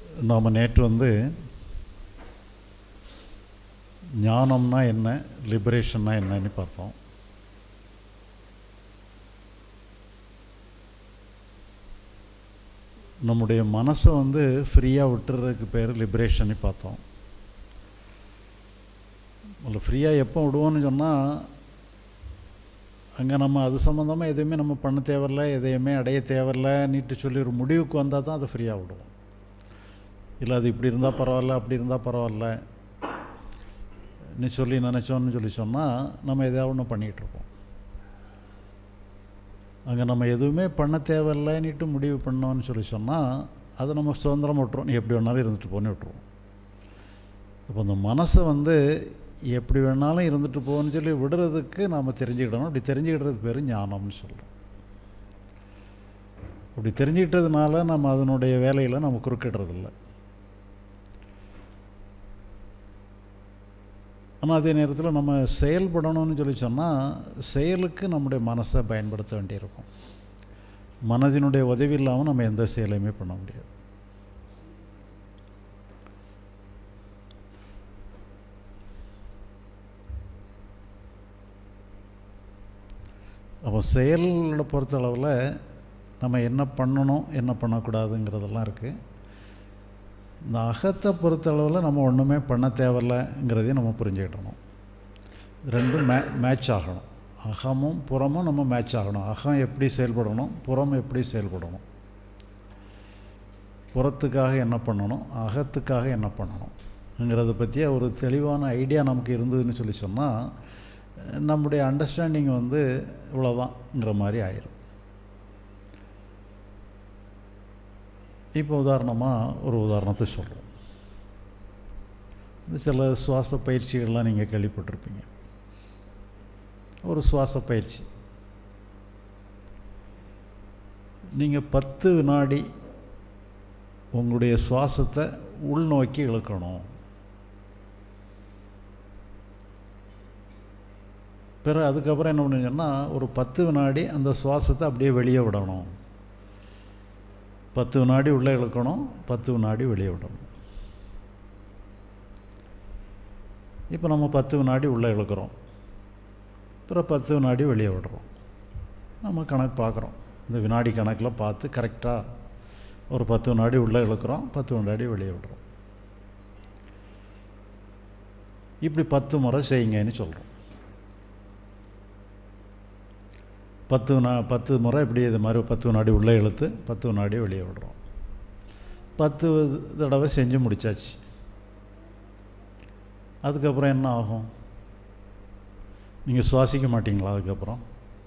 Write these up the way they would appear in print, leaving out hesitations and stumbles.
நாம் நேற்று ஞானம்னா என்ன, லிபரேஷன்னா என்னன்னு பார்த்தோம். நம்முடைய மனசை ஃப்ரீயாக விட்டுறதுக்கு பேர் லிபரேஷன்னு பார்த்தோம். அதில் ஃப்ரீயாக எப்போ விடுவோன்னு சொன்னால், அங்கே நம்ம அது சம்மந்தமாக எதுவுமே நம்ம பண்ண தேவையில்லை, எதையுமே அடைய தேவையில்லை நீட்டு சொல்லி ஒரு முடிவுக்கு வந்தால் தான் அதை ஃப்ரீயாக விடுவோம். இல்லை அது இப்படி இருந்தால் பரவாயில்ல, அப்படி இருந்தால் பரவாயில்ல நீ சொல்லி நினச்சோன்னு சொல்லி சொன்னால் நம்ம எதாவது ஒன்று பண்ணிகிட்ருப்போம். அங்கே நம்ம எதுவுமே பண்ண தேவையில்லைன்னுட்டு முடிவு பண்ணோன்னு சொல்லி சொன்னால் அதை நம்ம சுதந்திரம் விட்டுருவோம். நீ எப்படி வேணாலும் இருந்துட்டு போன்னு விட்டுருவோம். இப்போ அந்த மனசை எப்படி வேணாலும் இருந்துட்டு போகணும்னு சொல்லி விடுறதுக்கு நாம் தெரிஞ்சுக்கிடணும். அப்படி தெரிஞ்சுக்கிட்டது பேர் ஞானம்னு சொல்கிறோம். அப்படி தெரிஞ்சுக்கிட்டதுனால நம்ம அதனுடைய வேலையில் நம்ம குறுக்கிடுறதில்லை. ஆனால் அதே நேரத்தில் நம்ம செயல்படணும்னு சொல்லி சொன்னால் செயலுக்கு நம்முடைய மனசை பயன்படுத்த வேண்டியிருக்கும். மனதினுடைய உதவி இல்லாமல் நம்ம எந்த செயலையுமே பண்ண முடியாது. அப்போ செயல்களை பொறுத்தளவில் நம்ம என்ன பண்ணணும் என்ன பண்ணக்கூடாதுங்கிறதெல்லாம் இருக்குது. இந்த அகத்தை பொறுத்தளவில் நம்ம ஒன்றுமே பண்ண தேவையில்லைங்கிறதையும் நம்ம புரிஞ்சுக்கிட்டணும். ரெண்டும் மேட்ச் ஆகணும். அகமும் புறமும் நம்ம மேட்ச் ஆகணும். அகம் எப்படி செயல்படணும், புறம் எப்படி செயல்படணும், புறத்துக்காக என்ன பண்ணணும், அகத்துக்காக என்ன பண்ணணுங்கிறத பற்றிய ஒரு தெளிவான ஐடியா நமக்கு இருந்ததுன்னு சொல்லி சொன்னால் நம்முடைய அண்டர்ஸ்டாண்டிங் இவ்வளோதான்ங்கிற மாதிரி ஆயிரும். இப்போ உதாரணமாக ஒரு உதாரணத்தை சொல்கிறோம். சில சுவாச பயிற்சிகள்லாம் நீங்கள் கேள்விப்பட்டிருப்பீங்க. ஒரு சுவாச பயிற்சி, நீங்கள் 10 வினாடி உங்களுடைய சுவாசத்தை உள்நோக்கி இழுக்கணும். பிறகு அதுக்கப்புறம் என்ன பண்ணுங்கன்னா ஒரு 10 வினாடி அந்த சுவாசத்தை அப்படியே வெளியே விடணும். 10 வினாடி உள்ளே இழுக்கணும், 10 வினாடி வெளியே விடணும். இப்போ நம்ம 10 வினாடி உள்ளே இழுக்கிறோம், அப்புறம் 10 வினாடி வெளியே விடுறோம். நம்ம கணக்கு பார்க்குறோம். இந்த வினாடி கணக்கில் பார்த்து கரெக்டாக ஒரு 10 வினாடி உள்ளே இழுக்கிறோம், 10 வினாடி வெளியே விடுறோம். இப்படி 10 முறை செய்யுங்கன்னு சொல்கிறோம். 10 முறை இப்படி இது மாதிரி 10 வினாடி உள்ளே இழுத்து 10 வினாடி வெளியே விடுறோம். 10 தடவை செஞ்சு முடித்தாச்சு. அதுக்கப்புறம் என்ன ஆகும்? நீங்கள் சுவாசிக்க மாட்டிங்களா? அதுக்கப்புறம்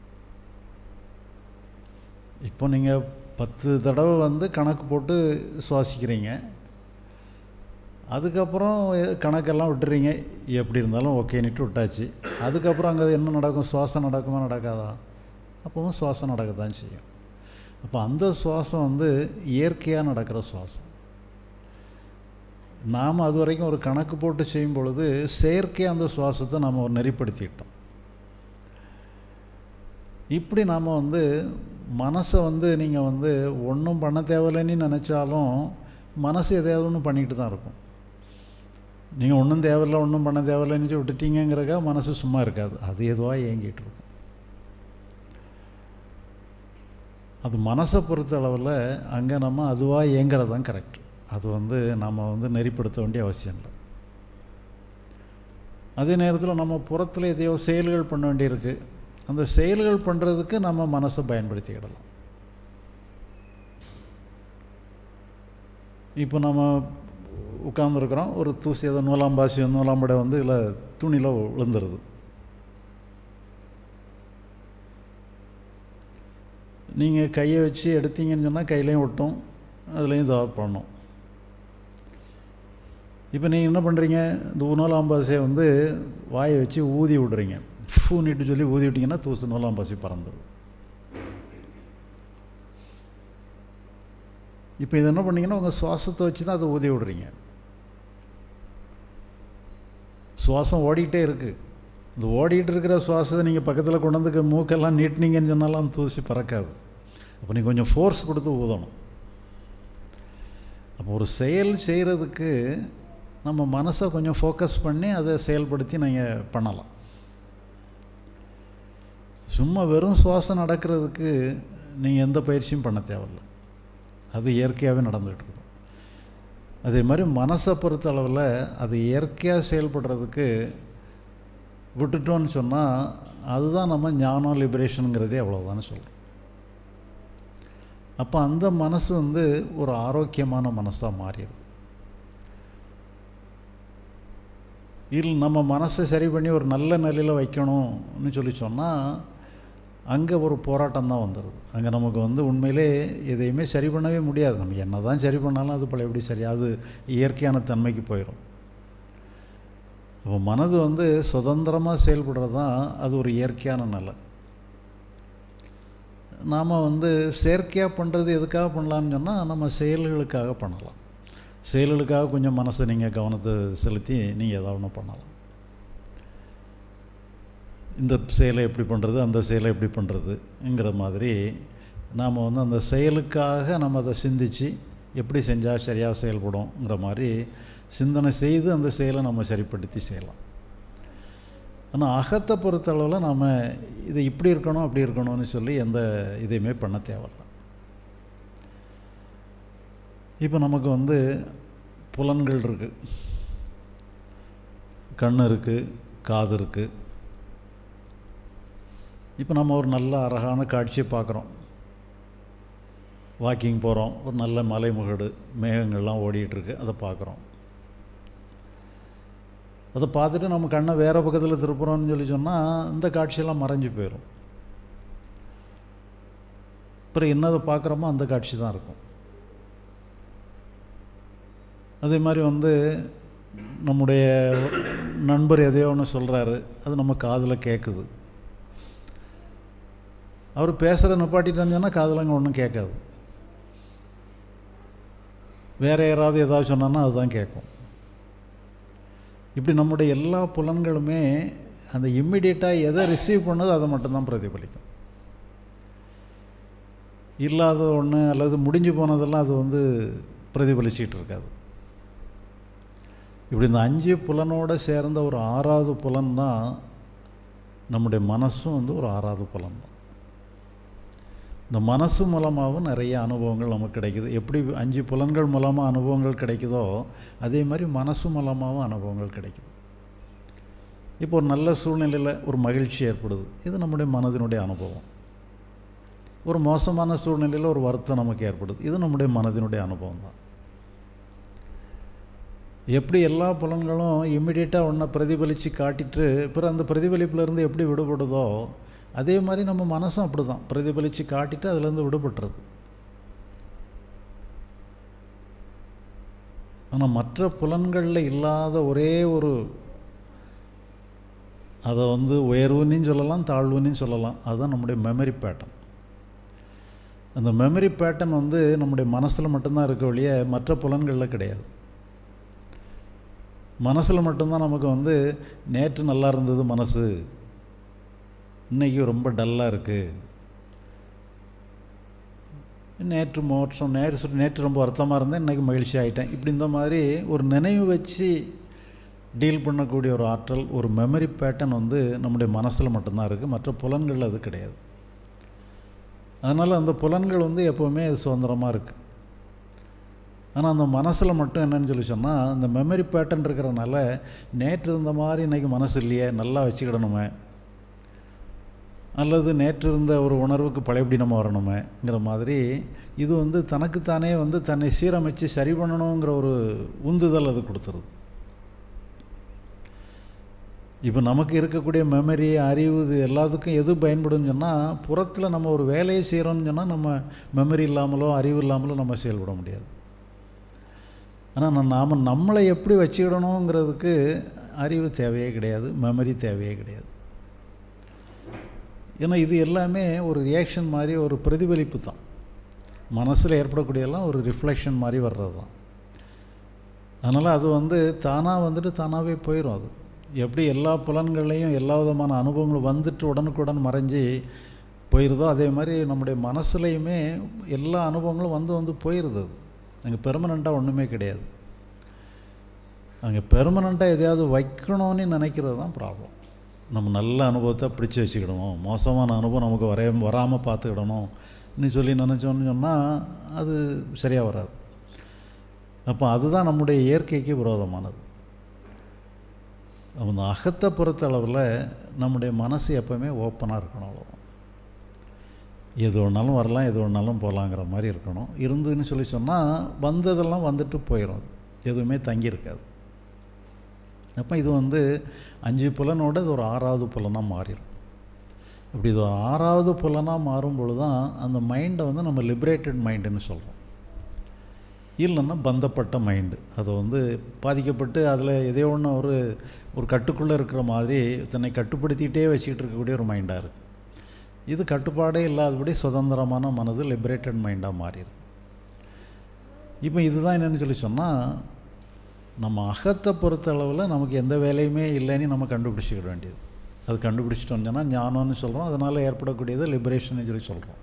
இப்போ நீங்கள் 10 தடவை கணக்கு போட்டு சுவாசிக்கிறீங்க. அதுக்கப்புறம் கணக்கெல்லாம் விட்டுறீங்க, எப்படி இருந்தாலும் ஓகேன்னுட்டு விட்டாச்சு. அதுக்கப்புறம் அங்கே என்ன நடக்கும்? சுவாசம் நடக்குமா நடக்காதா? அப்போவும் சுவாசம் நடக்க தான் செய்யும். அப்போ அந்த சுவாசம் இயற்கையாக நடக்கிற சுவாசம். நாம் அது வரைக்கும் ஒரு கணக்கு போட்டு செய்யும் பொழுது செயற்கையாக அந்த சுவாசத்தை நாம் ஒரு நெறிப்படுத்திக்கிட்டோம். இப்படி நாம் மனசை நீங்கள் ஒன்றும் பண்ண தேவையில்லைன்னு நினச்சாலும் மனசு எதையாவது ஒன்று பண்ணிக்கிட்டு தான் இருக்கும். நீங்கள் ஒன்றும் தேவையில்லை, ஒன்றும் பண்ண தேவையில்லைன்னு விட்டுட்டீங்கிறக்கா மனசு சும்மா இருக்காது, அது எதுவாக இயங்கிட்டு இருக்கும். அது மனசை பொறுத்த அளவில் அங்கே நம்ம அதுவாக இயங்கிறது தான் கரெக்ட். அது நம்ம நெறிப்படுத்த வேண்டிய அவசியம் இல்லை. அதே நேரத்தில் நம்ம புறத்தில் எதையோ செயல்கள் பண்ண வேண்டியிருக்கு. அந்த செயல்கள் பண்ணுறதுக்கு நம்ம மனசை பயன்படுத்திக்கிடலாம். இப்போ நம்ம உட்கார்ந்துருக்குறோம், ஒரு தூசி ஏதோ நூலாம்பாசி நூலாம்படை இதில் துணியில் விழுந்துருது. நீங்கள் கையை வச்சு எடுத்தீங்கன்னு சொன்னால் கையிலையும் ஒட்டும், அதுலேயும் இதாக பண்ணணும். இப்போ நீங்கள் என்ன பண்ணுறீங்க? இந்த நூலாம்பாசியை வாயை வச்சு ஊதி விடுறீங்க. ஃபூனிட்டு சொல்லி ஊதி விட்டிங்கன்னா தூசு நூலாம்பாசி பறந்துடும். இப்போ இது என்ன பண்ணிங்கன்னா உங்கள் சுவாசத்தை வச்சு தான் அதை ஊதி விடுறீங்க. சுவாசம் ஓடிக்கிட்டே இருக்குது. இந்த ஓடிக்கிட்டு இருக்கிற சுவாசத்தை நீங்கள் பக்கத்தில் கொண்டு வந்து மூக்கெல்லாம் நீட்டினீங்கன்னு சொன்னாலும் தூசி பறக்காது. அப்போ நீங்கள் கொஞ்சம் ஃபோர்ஸ் கொடுத்து ஊதணும். அப்போ ஒரு செயல் செய்கிறதுக்கு நம்ம மனசை கொஞ்சம் ஃபோக்கஸ் பண்ணி அதை செயல்படுத்தி நீங்கள் பண்ணலாம். சும்மா வெறும் சுவாசம் நடக்கிறதுக்கு நீங்கள் எந்த பயிற்சியும் பண்ண தேவையில்ல, அது இயற்கையாகவே நடந்துகிட்டு இருக்கும். அதே மாதிரி மனசை பொறுத்த அளவில் அது இயற்கையாக செயல்படுறதுக்கு விட்டுட்டோன்னு சொன்னால் அதுதான் நம்ம ஞானம் லிபரேஷனுங்கிறதே அவ்வளோதான்னு சொல்கிறோம். அப்போ அந்த மனசு வந்து ஒரு ஆரோக்கியமான மனசாக மாறிடுது. இல்லை நம்ம மனசை சரி பண்ணி ஒரு நல்ல நிலையில் வைக்கணும்னு சொல்லி சொன்னால் அங்கே ஒரு போராட்டம் தான் வந்துடுது. அங்கே நமக்கு வந்து உண்மையிலே எதையுமே சரி பண்ணவே முடியாது. நம்ம என்ன தான் சரி பண்ணாலும் அது போல் எப்படி சரி, அது இயற்கையான தன்மைக்கு போயிடும். அப்போ மனது வந்து சுதந்திரமாக செயல்படுறது தான் அது ஒரு இயற்கையான நிலை. நாம் வந்து செயற்கையாக பண்ணுறது எதுக்காக பண்ணலான்னு சொன்னால் நம்ம செயல்களுக்காக பண்ணலாம். செயல்களுக்காக கொஞ்சம் மனசை நீங்கள் கவனத்தை செலுத்தி நீங்கள் ஏதாவது ஒன்று பண்ணலாம். இந்த செயலை எப்படி பண்ணுறது, அந்த செயலை எப்படி பண்ணுறதுங்கிற மாதிரி நாம் வந்து அந்த செயலுக்காக நம்ம அதை சிந்தித்து எப்படி செஞ்சால் சரியாக செயல்படும்ங்கிற மாதிரி சிந்தனை செய்து அந்த செயலை நம்ம சரிப்படுத்தி செய்யலாம். ஆனால் அகத்தை பொறுத்தளவில் நாம் இது இப்படி இருக்கணும் அப்படி இருக்கணும்னு சொல்லி எந்த இதையுமே பண்ண தேவையில்லை. இப்போ நமக்கு வந்து புலன்கள் இருக்குது, கண் இருக்குது, காது இருக்குது. இப்போ நம்ம ஒரு நல்ல அழகான காட்சியை பார்க்குறோம், வாக்கிங் போகிறோம், ஒரு நல்ல மலைமுகடு மேகங்கள்லாம் ஓடிட்டுருக்கு, அதை பார்க்குறோம். அதை பார்த்துட்டு நம்ம கண்ணை வேறு பக்கத்தில் திருப்புறோம்னு சொல்லி சொன்னால் இந்த காட்சியெல்லாம் மறைஞ்சு போயிடும். அப்புறம் என்னதை பார்க்குறோமோ அந்த காட்சி தான் இருக்கும். அதே மாதிரி வந்து நம்முடைய நண்பர் எதையோ ஒன்று சொல்கிறாரு, அது நம்ம காதில் கேட்குது. அவர் பேசுகிறத நிப்பாட்டிட்டான்னு சொன்னால் காதில் அங்கே ஒன்றும் கேட்காது. வேறு யாராவது ஏதாவது சொன்னான்னா அதுதான் கேட்கும். இப்படி நம்முடைய எல்லா புலன்களுமே அந்த இம்மிடியட்டாக எதை ரிசீவ் பண்ணதோ அதை மட்டும்தான் பிரதிபலிக்கும். இல்லாத ஒன்று அல்லது முடிஞ்சு போனதெல்லாம் அது வந்து பிரதிபலிச்சிட்டு இருக்காது. இப்படி இந்த 5 புலனோடு சேர்ந்த ஒரு 6வது புலன் தான் நம்முடைய மனசும் வந்து ஒரு 6வது புலன் தான். இந்த மனசு மூலமாகவும் நிறைய அனுபவங்கள் நமக்கு கிடைக்குது. எப்படி 5 புலன்கள் மூலமாக அனுபவங்கள் கிடைக்குதோ அதே மாதிரி மனசு மூலமாகவும் அனுபவங்கள் கிடைக்குது. இப்போ ஒரு நல்ல சூழ்நிலையில் ஒரு மகிழ்ச்சி ஏற்படுது, இது நம்முடைய மனதினுடைய அனுபவம். ஒரு மோசமான சூழ்நிலையில் ஒரு வருத்தம் நமக்கு ஏற்படுது, இது நம்முடைய மனதினுடைய அனுபவம் தான். எப்படி எல்லா புலன்களும் இம்மிடியட்டாக ஒன்றை பிரதிபலித்து காட்டிட்டு பிறகு அந்த பிரதிபலிப்பிலேருந்து எப்படி விடுபடுதோ அதே மாதிரி நம்ம மனசும் அப்படி தான் பிரதிபலித்து காட்டிட்டு அதுலேருந்து விடுபட்டுறது. ஆனால் மற்ற புலன்களில் இல்லாத ஒரே ஒரு, அதை வந்து உயர்வுன்னு சொல்லலாம் தாழ்வுன்னு சொல்லலாம், அதுதான் நம்முடைய மெமரி பேட்டர்ன். அந்த மெமரி பேட்டர்ன் வந்து நம்முடைய மனசில் மட்டும்தான் இருக்க வழிய மற்ற புலன்களில் கிடையாது. மனசில் மட்டும்தான் நமக்கு வந்து நேற்று நல்லா இருந்தது மனசு, இன்றைக்கி ரொம்ப டல்லாக இருக்குது, நேற்று ரொம்ப வருத்தமாக இருந்தேன், இன்றைக்கி மகிழ்ச்சி ஆகிட்டேன். இப்படி இந்த மாதிரி ஒரு நினைவு வச்சு டீல் பண்ணக்கூடிய ஒரு ஆற்றல், ஒரு மெமரி பேட்டர்ன் வந்து நம்முடைய மனசில் மட்டும்தான் இருக்குது, மற்ற புலன்களில் அது கிடையாது. அதனால் அந்த புலன்கள் வந்து எப்போவுமே சுதந்திரமாக இருக்குது. ஆனால் அந்த மனசில் மட்டும் என்னன்னு சொல்லி சொன்னால் அந்த மெமரி பேட்டர்ன் இருக்கிறனால நேற்று இருந்த மாதிரி இன்றைக்கி மனசு இல்லையே, நல்லா வச்சுக்கிடணுமே, அல்லது நேற்று இருந்த ஒரு உணர்வுக்கு பழையபடி நம்ம வரணுமேங்கிற மாதிரி இது வந்து தனக்குத்தானே வந்து தன்னை சீரமைச்சு சரி பண்ணணுங்கிற ஒரு உந்துதல் அது கொடுத்துருது. இப்போ நமக்கு இருக்கக்கூடிய மெமரி, அறிவு, இது எல்லாத்துக்கும் எது பயன்படும்னு சொன்னால் புறத்தில் நம்ம ஒரு வேலையை செய்கிறோம்னு சொன்னால் நம்ம மெமரி இல்லாமலோ அறிவு இல்லாமலோ நம்ம செயல்பட முடியாது. ஆனால் நாம் நம்மளை எப்படி வச்சுக்கிடணுங்கிறதுக்கு அறிவு தேவையே கிடையாது, மெமரி தேவையே கிடையாது. ஏன்னா இது எல்லாமே ஒரு ரியாக்ஷன் மாதிரி, ஒரு பிரதிபலிப்பு தான். மனசில் ஏற்படக்கூடியெல்லாம் ஒரு ரிஃப்ளெக்ஷன் மாதிரி வர்றது தான். அதனால் அது வந்து தானாக வந்துட்டு தானாகவே போயிடும். அது எப்படி எல்லா புலன்கள்லையும் எல்லா விதமான அனுபவங்களும் வந்துட்டு உடனுக்குடன் மறைஞ்சி போயிடுதோ அதே மாதிரி நம்முடைய மனசுலையுமே எல்லா அனுபவங்களும் வந்து போயிடுது. அது அங்கே பெர்மனண்ட்டாக ஒன்றுமே கிடையாது. அங்கே பெர்மனண்ட்டாக எதையாவது வைக்கணும்னு நினைக்கிறது தான் ப்ராப்ளம். நம்ம நல்ல அனுபவத்தை பிடிச்சி வச்சுக்கிடணும், மோசமான அனுபவம் நமக்கு வராமல் பார்த்துக்கிடணும் சொல்லி நினச்சோன்னு சொன்னால் அது சரியாக வராது. அப்போ அதுதான் நம்முடைய இயற்கைக்கு விரோதமானது. அந்த அகத்தை பொறுத்த அளவில் நம்முடைய மனசு எப்போவுமே ஓப்பனாக இருக்கணும். அவ்வளோதான். எது ஒன்றாலும் வரலாம், எது ஒன்றாலும் போகலாங்கிற மாதிரி இருக்கணும். இருந்துன்னு சொல்லி சொன்னால் வந்ததெல்லாம் வந்துட்டு போயிடும், எதுவுமே தங்கியிருக்காது. அப்போ இது 5 புலனோட இது ஒரு 6வது புலனாக மாறிடும். அப்படி இது ஒரு 6வது புலனாக மாறும்பொழுது தான் அந்த மைண்டை நம்ம லிபரேட்டட் மைண்டுன்னு சொல்கிறோம். இல்லைன்னா பந்தப்பட்ட மைண்டு. அது பாதிக்கப்பட்டு அதில் எதோ ஒன்று ஒரு கட்டுக்குள்ளே இருக்கிற மாதிரி தன்னை கட்டுப்படுத்திகிட்டே வச்சுக்கிட்டு இருக்கக்கூடிய ஒரு மைண்டாக இருக்குது. இது கட்டுப்பாடே இல்லாதபடி சுதந்திரமான மனது லிபரேட்டட் மைண்டாக மாறிடுது. இப்போ இதுதான் என்னென்னு சொல்லி சொன்னால், நம்ம அகத்தை பொறுத்த அளவில் நமக்கு எந்த வேலையுமே இல்லைன்னு நம்ம கண்டுபிடிச்சிக்கிட வேண்டியது. அது கண்டுபிடிச்சிட்டோன்னு சொன்னால் ஞானம்னு சொல்கிறோம். அதனால் ஏற்படக்கூடியது லிபரேஷன் சொல்லி சொல்கிறோம்.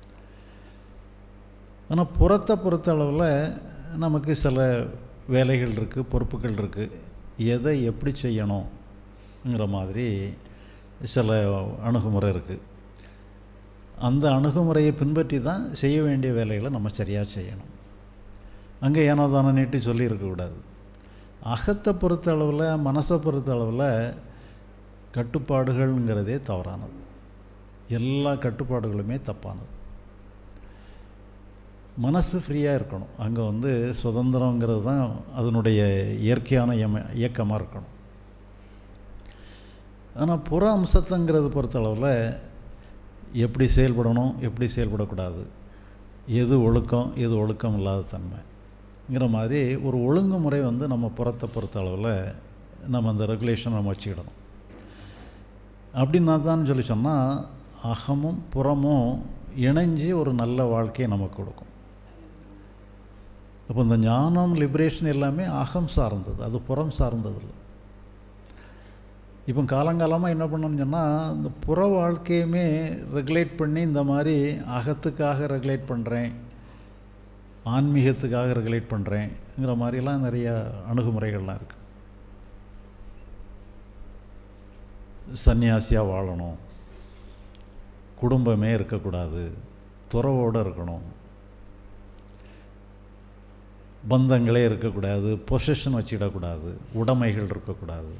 ஆனால் புறத்தை பொறுத்த அளவில் நமக்கு சில வேலைகள் இருக்குது, பொறுப்புகள் இருக்குது. எதை எப்படி செய்யணுங்கிற மாதிரி சில அணுகுமுறை இருக்குது. அந்த அணுகுமுறையை பின்பற்றி தான் செய்ய வேண்டிய வேலைகளை நம்ம சரியாக செய்யணும். அங்கே ஏனோ தானே நீட்டி சொல்லி இருக்கக்கூடாது. அகத்தை பொறுத்த அளவில், மனசை பொறுத்த அளவில் கட்டுப்பாடுகள்ங்கிறதே தவறானது. எல்லா கட்டுப்பாடுகளுமே தப்பானது. மனசு ஃப்ரீயாக இருக்கணும். அங்கே சுதந்திரங்கிறது தான் அதனுடைய இயற்கையான இயக்கமாக இருக்கணும். ஆனால் புற அம்சத்தைங்கிறது பொறுத்தளவில் எப்படி செயல்படணும், எப்படி செயல்படக்கூடாது, எது ஒழுக்கம், எது ஒழுக்கம் இல்லாத தன்மைங்கிற மாதிரி ஒரு ஒழுங்குமுறை நம்ம புறத்தை பொறுத்த அளவில் நம்ம அந்த ரெகுலேஷன் நம்ம வச்சுக்கிடணும். அப்படின்னா தான் சொல்லி சொன்னால் அகமும் புறமும் இணைஞ்சு ஒரு நல்ல வாழ்க்கையை நமக்கு கொடுக்கும். அப்போ இந்த ஞானம், லிபரேஷன் எல்லாமே அகம் சார்ந்தது, அது புறம் சார்ந்தது இல்லை. இப்போ காலங்காலமாக என்ன பண்ணணும்னு சொன்னால், இந்த புற வாழ்க்கையுமே ரெகுலேட் பண்ணி இந்த மாதிரி அகத்துக்காக ரெகுலேட் பண்ணுறேன், ஆன்மீகத்துக்காக ரெகுலேட் பண்ணுறேங்கிற மாதிரிலாம் நிறையா அணுகுமுறைகள்லாம் இருக்குது. சன்னியாசியாக வாழணும், குடும்பமே இருக்கக்கூடாது, துறவோடு இருக்கணும், பந்தங்களே இருக்கக்கூடாது, பொசஷன் வச்சிடக்கூடாது, உடைமைகள் இருக்கக்கூடாது.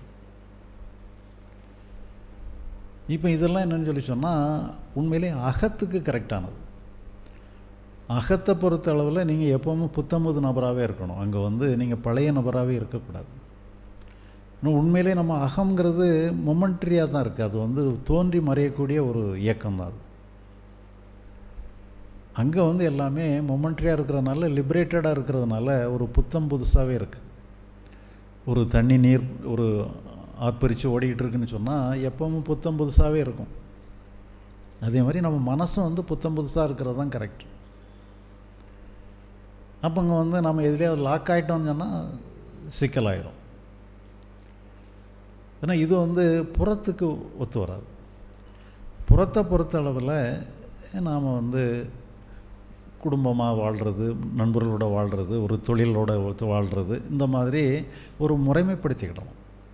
இப்போ இதெல்லாம் என்னென்னு சொல்லி சொன்னால் உண்மையிலே அகத்துக்கு கரெக்டானது. அகத்தை பொறுத்த அளவில் நீங்கள் எப்போவுமே புத்தம்புது நபராகவே இருக்கணும். அங்கே நீங்கள் பழைய நபராகவே இருக்கக்கூடாது. இன்னும் உண்மையிலே நம்ம அகங்கிறது மொமெண்ட்ரியாக தான் இருக்குது. அது தோன்றி மறையக்கூடிய ஒரு இயக்கம் தான். அது அங்கே எல்லாமே மொமெண்ட்ரியாக இருக்கிறதுனால, லிபரேட்டடாக இருக்கிறதுனால ஒரு புத்தம் புதுசாகவே இருக்குது. ஒரு தண்ணி நீர் ஒரு ஆர்ப்பரித்து ஓடிக்கிட்டு இருக்குன்னு சொன்னால் எப்பவும் புத்தம் புதுசாகவே இருக்கும். அதே மாதிரி நம்ம மனசும் புத்தம் புதுசாக இருக்கிறது தான் கரெக்ட். அப்போ அங்கே நம்ம எதுலேயே லாக் ஆகிட்டோம்னு சொன்னால் சிக்கலாயிடும். ஏன்னா இது புறத்துக்கு ஒத்து வராது. புறத்தை பொறுத்த அளவில் நாம் குடும்பமாக வாழ்கிறது, நண்பர்களோடு வாழ்கிறது, ஒரு தொழிலோடு வாழ்கிறது, இந்த மாதிரி ஒரு முறைமைப்படுத்திக்கிடணும்.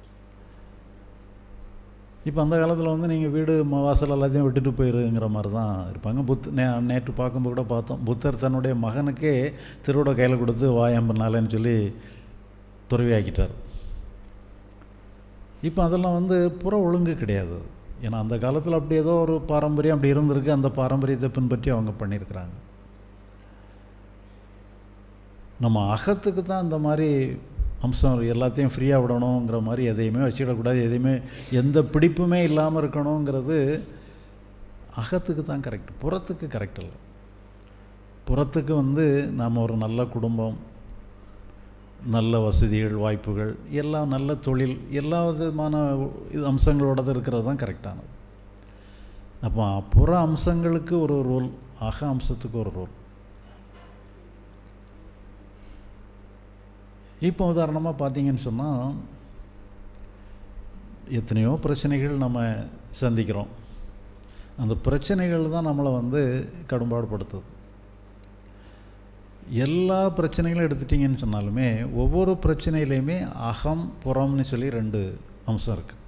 இப்போ அந்த காலத்தில் நீங்கள் வீடு வாசல் எல்லாத்தையும் விட்டுட்டு போயிருங்கிற மாதிரி தான் இருப்பாங்க. நேற்று பார்க்கும்போது கூட பார்த்தோம், புத்தர் தன்னுடைய மகனுக்கே திருவிட கையில் கொடுத்து வாயம்பனாலன்னு சொல்லி துறவி ஆக்கிட்டார். இப்போ அதெல்லாம் புற ஒழுங்கு கிடையாது. ஏன்னா அந்த காலத்தில் அப்படி ஏதோ ஒரு பாரம்பரியம் அப்படி இருந்திருக்கு, அந்த பாரம்பரியத்தை பின்பற்றி அவங்க பண்ணியிருக்கிறாங்க. நம்ம அகத்துக்கு தான் இந்த மாதிரி அம்சம் எல்லாத்தையும் ஃப்ரீயாக விடணுங்கிற மாதிரி எதையுமே வச்சுக்கிடக்கூடாது, எதையுமே எந்த பிடிப்புமே இல்லாமல் இருக்கணுங்கிறது அகத்துக்கு தான் கரெக்ட், புறத்துக்கு கரெக்ட் இல்லை. புறத்துக்கு நாம் ஒரு நல்ல குடும்பம், நல்ல வசதிகள், வாய்ப்புகள், எல்லாம் நல்ல தொழில், எல்லா விதமான அம்சங்களோடு இருக்கிறது தான் கரெக்டானது. அப்போ புற அம்சங்களுக்கு ஒரு ரோல், அக அம்சத்துக்கு ஒரு ரோல். இப்போ உதாரணமாக பார்த்தீங்கன்னு சொன்னால் எத்தனையோ பிரச்சனைகள் நம்ம சந்திக்கிறோம். அந்த பிரச்சனைகள் தான் நம்மளை கடும்பாடுபடுத்துது. எல்லா பிரச்சனைகளும் எடுத்துட்டிங்கன்னு சொன்னாலுமே ஒவ்வொரு பிரச்சனையிலையுமே அகம் புறம்னு சொல்லி 2 அம்சம் இருக்குது.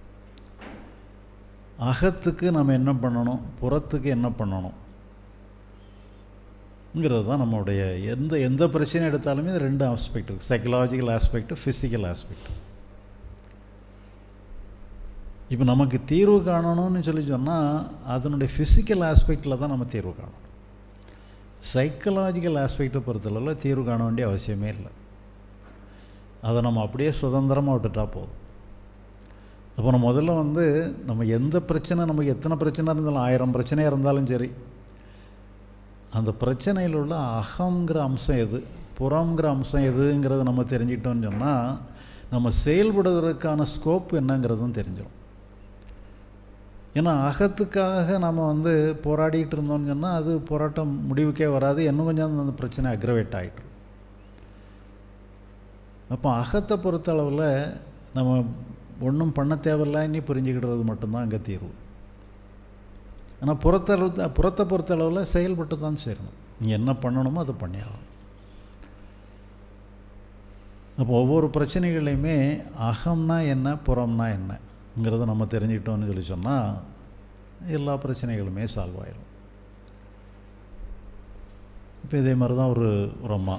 அகத்துக்கு நம்ம என்ன பண்ணணும், புறத்துக்கு என்ன பண்ணணுங்கிறது தான் நம்மளுடைய எந்த பிரச்சனை எடுத்தாலுமே 2 ஆஸ்பெக்ட் இருக்குது. Psychological aspect, physical aspect. இப்போ நமக்கு தீர்வு காணணும்னு சொல்லி சொன்னால் அதனுடைய ஃபிசிக்கல் ஆஸ்பெக்டில் தான் நம்ம தீர்வு காணணும். சைக்கலாஜிக்கல் ஆஸ்பெக்டை பொறுத்தளவில் தீர்வு காண வேண்டிய அவசியமே இல்லை. அதை நம்ம அப்படியே சுதந்திரமாக விட்டுட்டா போதும். அப்போ நம்ம முதல்ல நம்ம எந்த பிரச்சனை, நமக்கு எத்தனை பிரச்சனை இருந்தாலும் 1000 பிரச்சனையாக இருந்தாலும் சரி, அந்த பிரச்சனையில் உள்ள அகங்கிற அம்சம் எது, புறங்கிற அம்சம் எதுங்கிறத நம்ம தெரிஞ்சுக்கிட்டோம்னு சொன்னால் நம்ம செயல்படுவதற்கான ஸ்கோப் என்னங்கிறதும் தெரிஞ்சிடும். ஏன்னா அகத்துக்காக நம்ம போராடிட்டு இருந்தோம்னு சொன்னால் அது போராட்டம் முடிவுக்கே வராது, இன்னும் கொஞ்சம் அந்த பிரச்சனை அக்ரவேட் ஆகிட்டு. அப்போ அகத்தை பொறுத்தளவில் நம்ம ஒன்றும் பண்ண தேவையில்லைன்னு புரிஞ்சுக்கிடுறது மட்டும்தான் அங்கே தீர்வு. ஆனால் புறத்தை பொறுத்தளவில் செயல்பட்டு தான் சேரணும். நீங்கள் என்ன பண்ணணுமோ அதை பண்ணியாகணும். அப்போ ஒவ்வொரு பிரச்சனைகளையுமே அகம்னா என்ன, புறம்னா என்னங்கிறத நம்ம தெரிஞ்சுக்கிட்டோம்னு சொல்லி சொன்னால் எல்லா பிரச்சனைகளுமே சால்வ் ஆகிடும். இப்போ இதே மாதிரி தான் ஒரு அம்மா,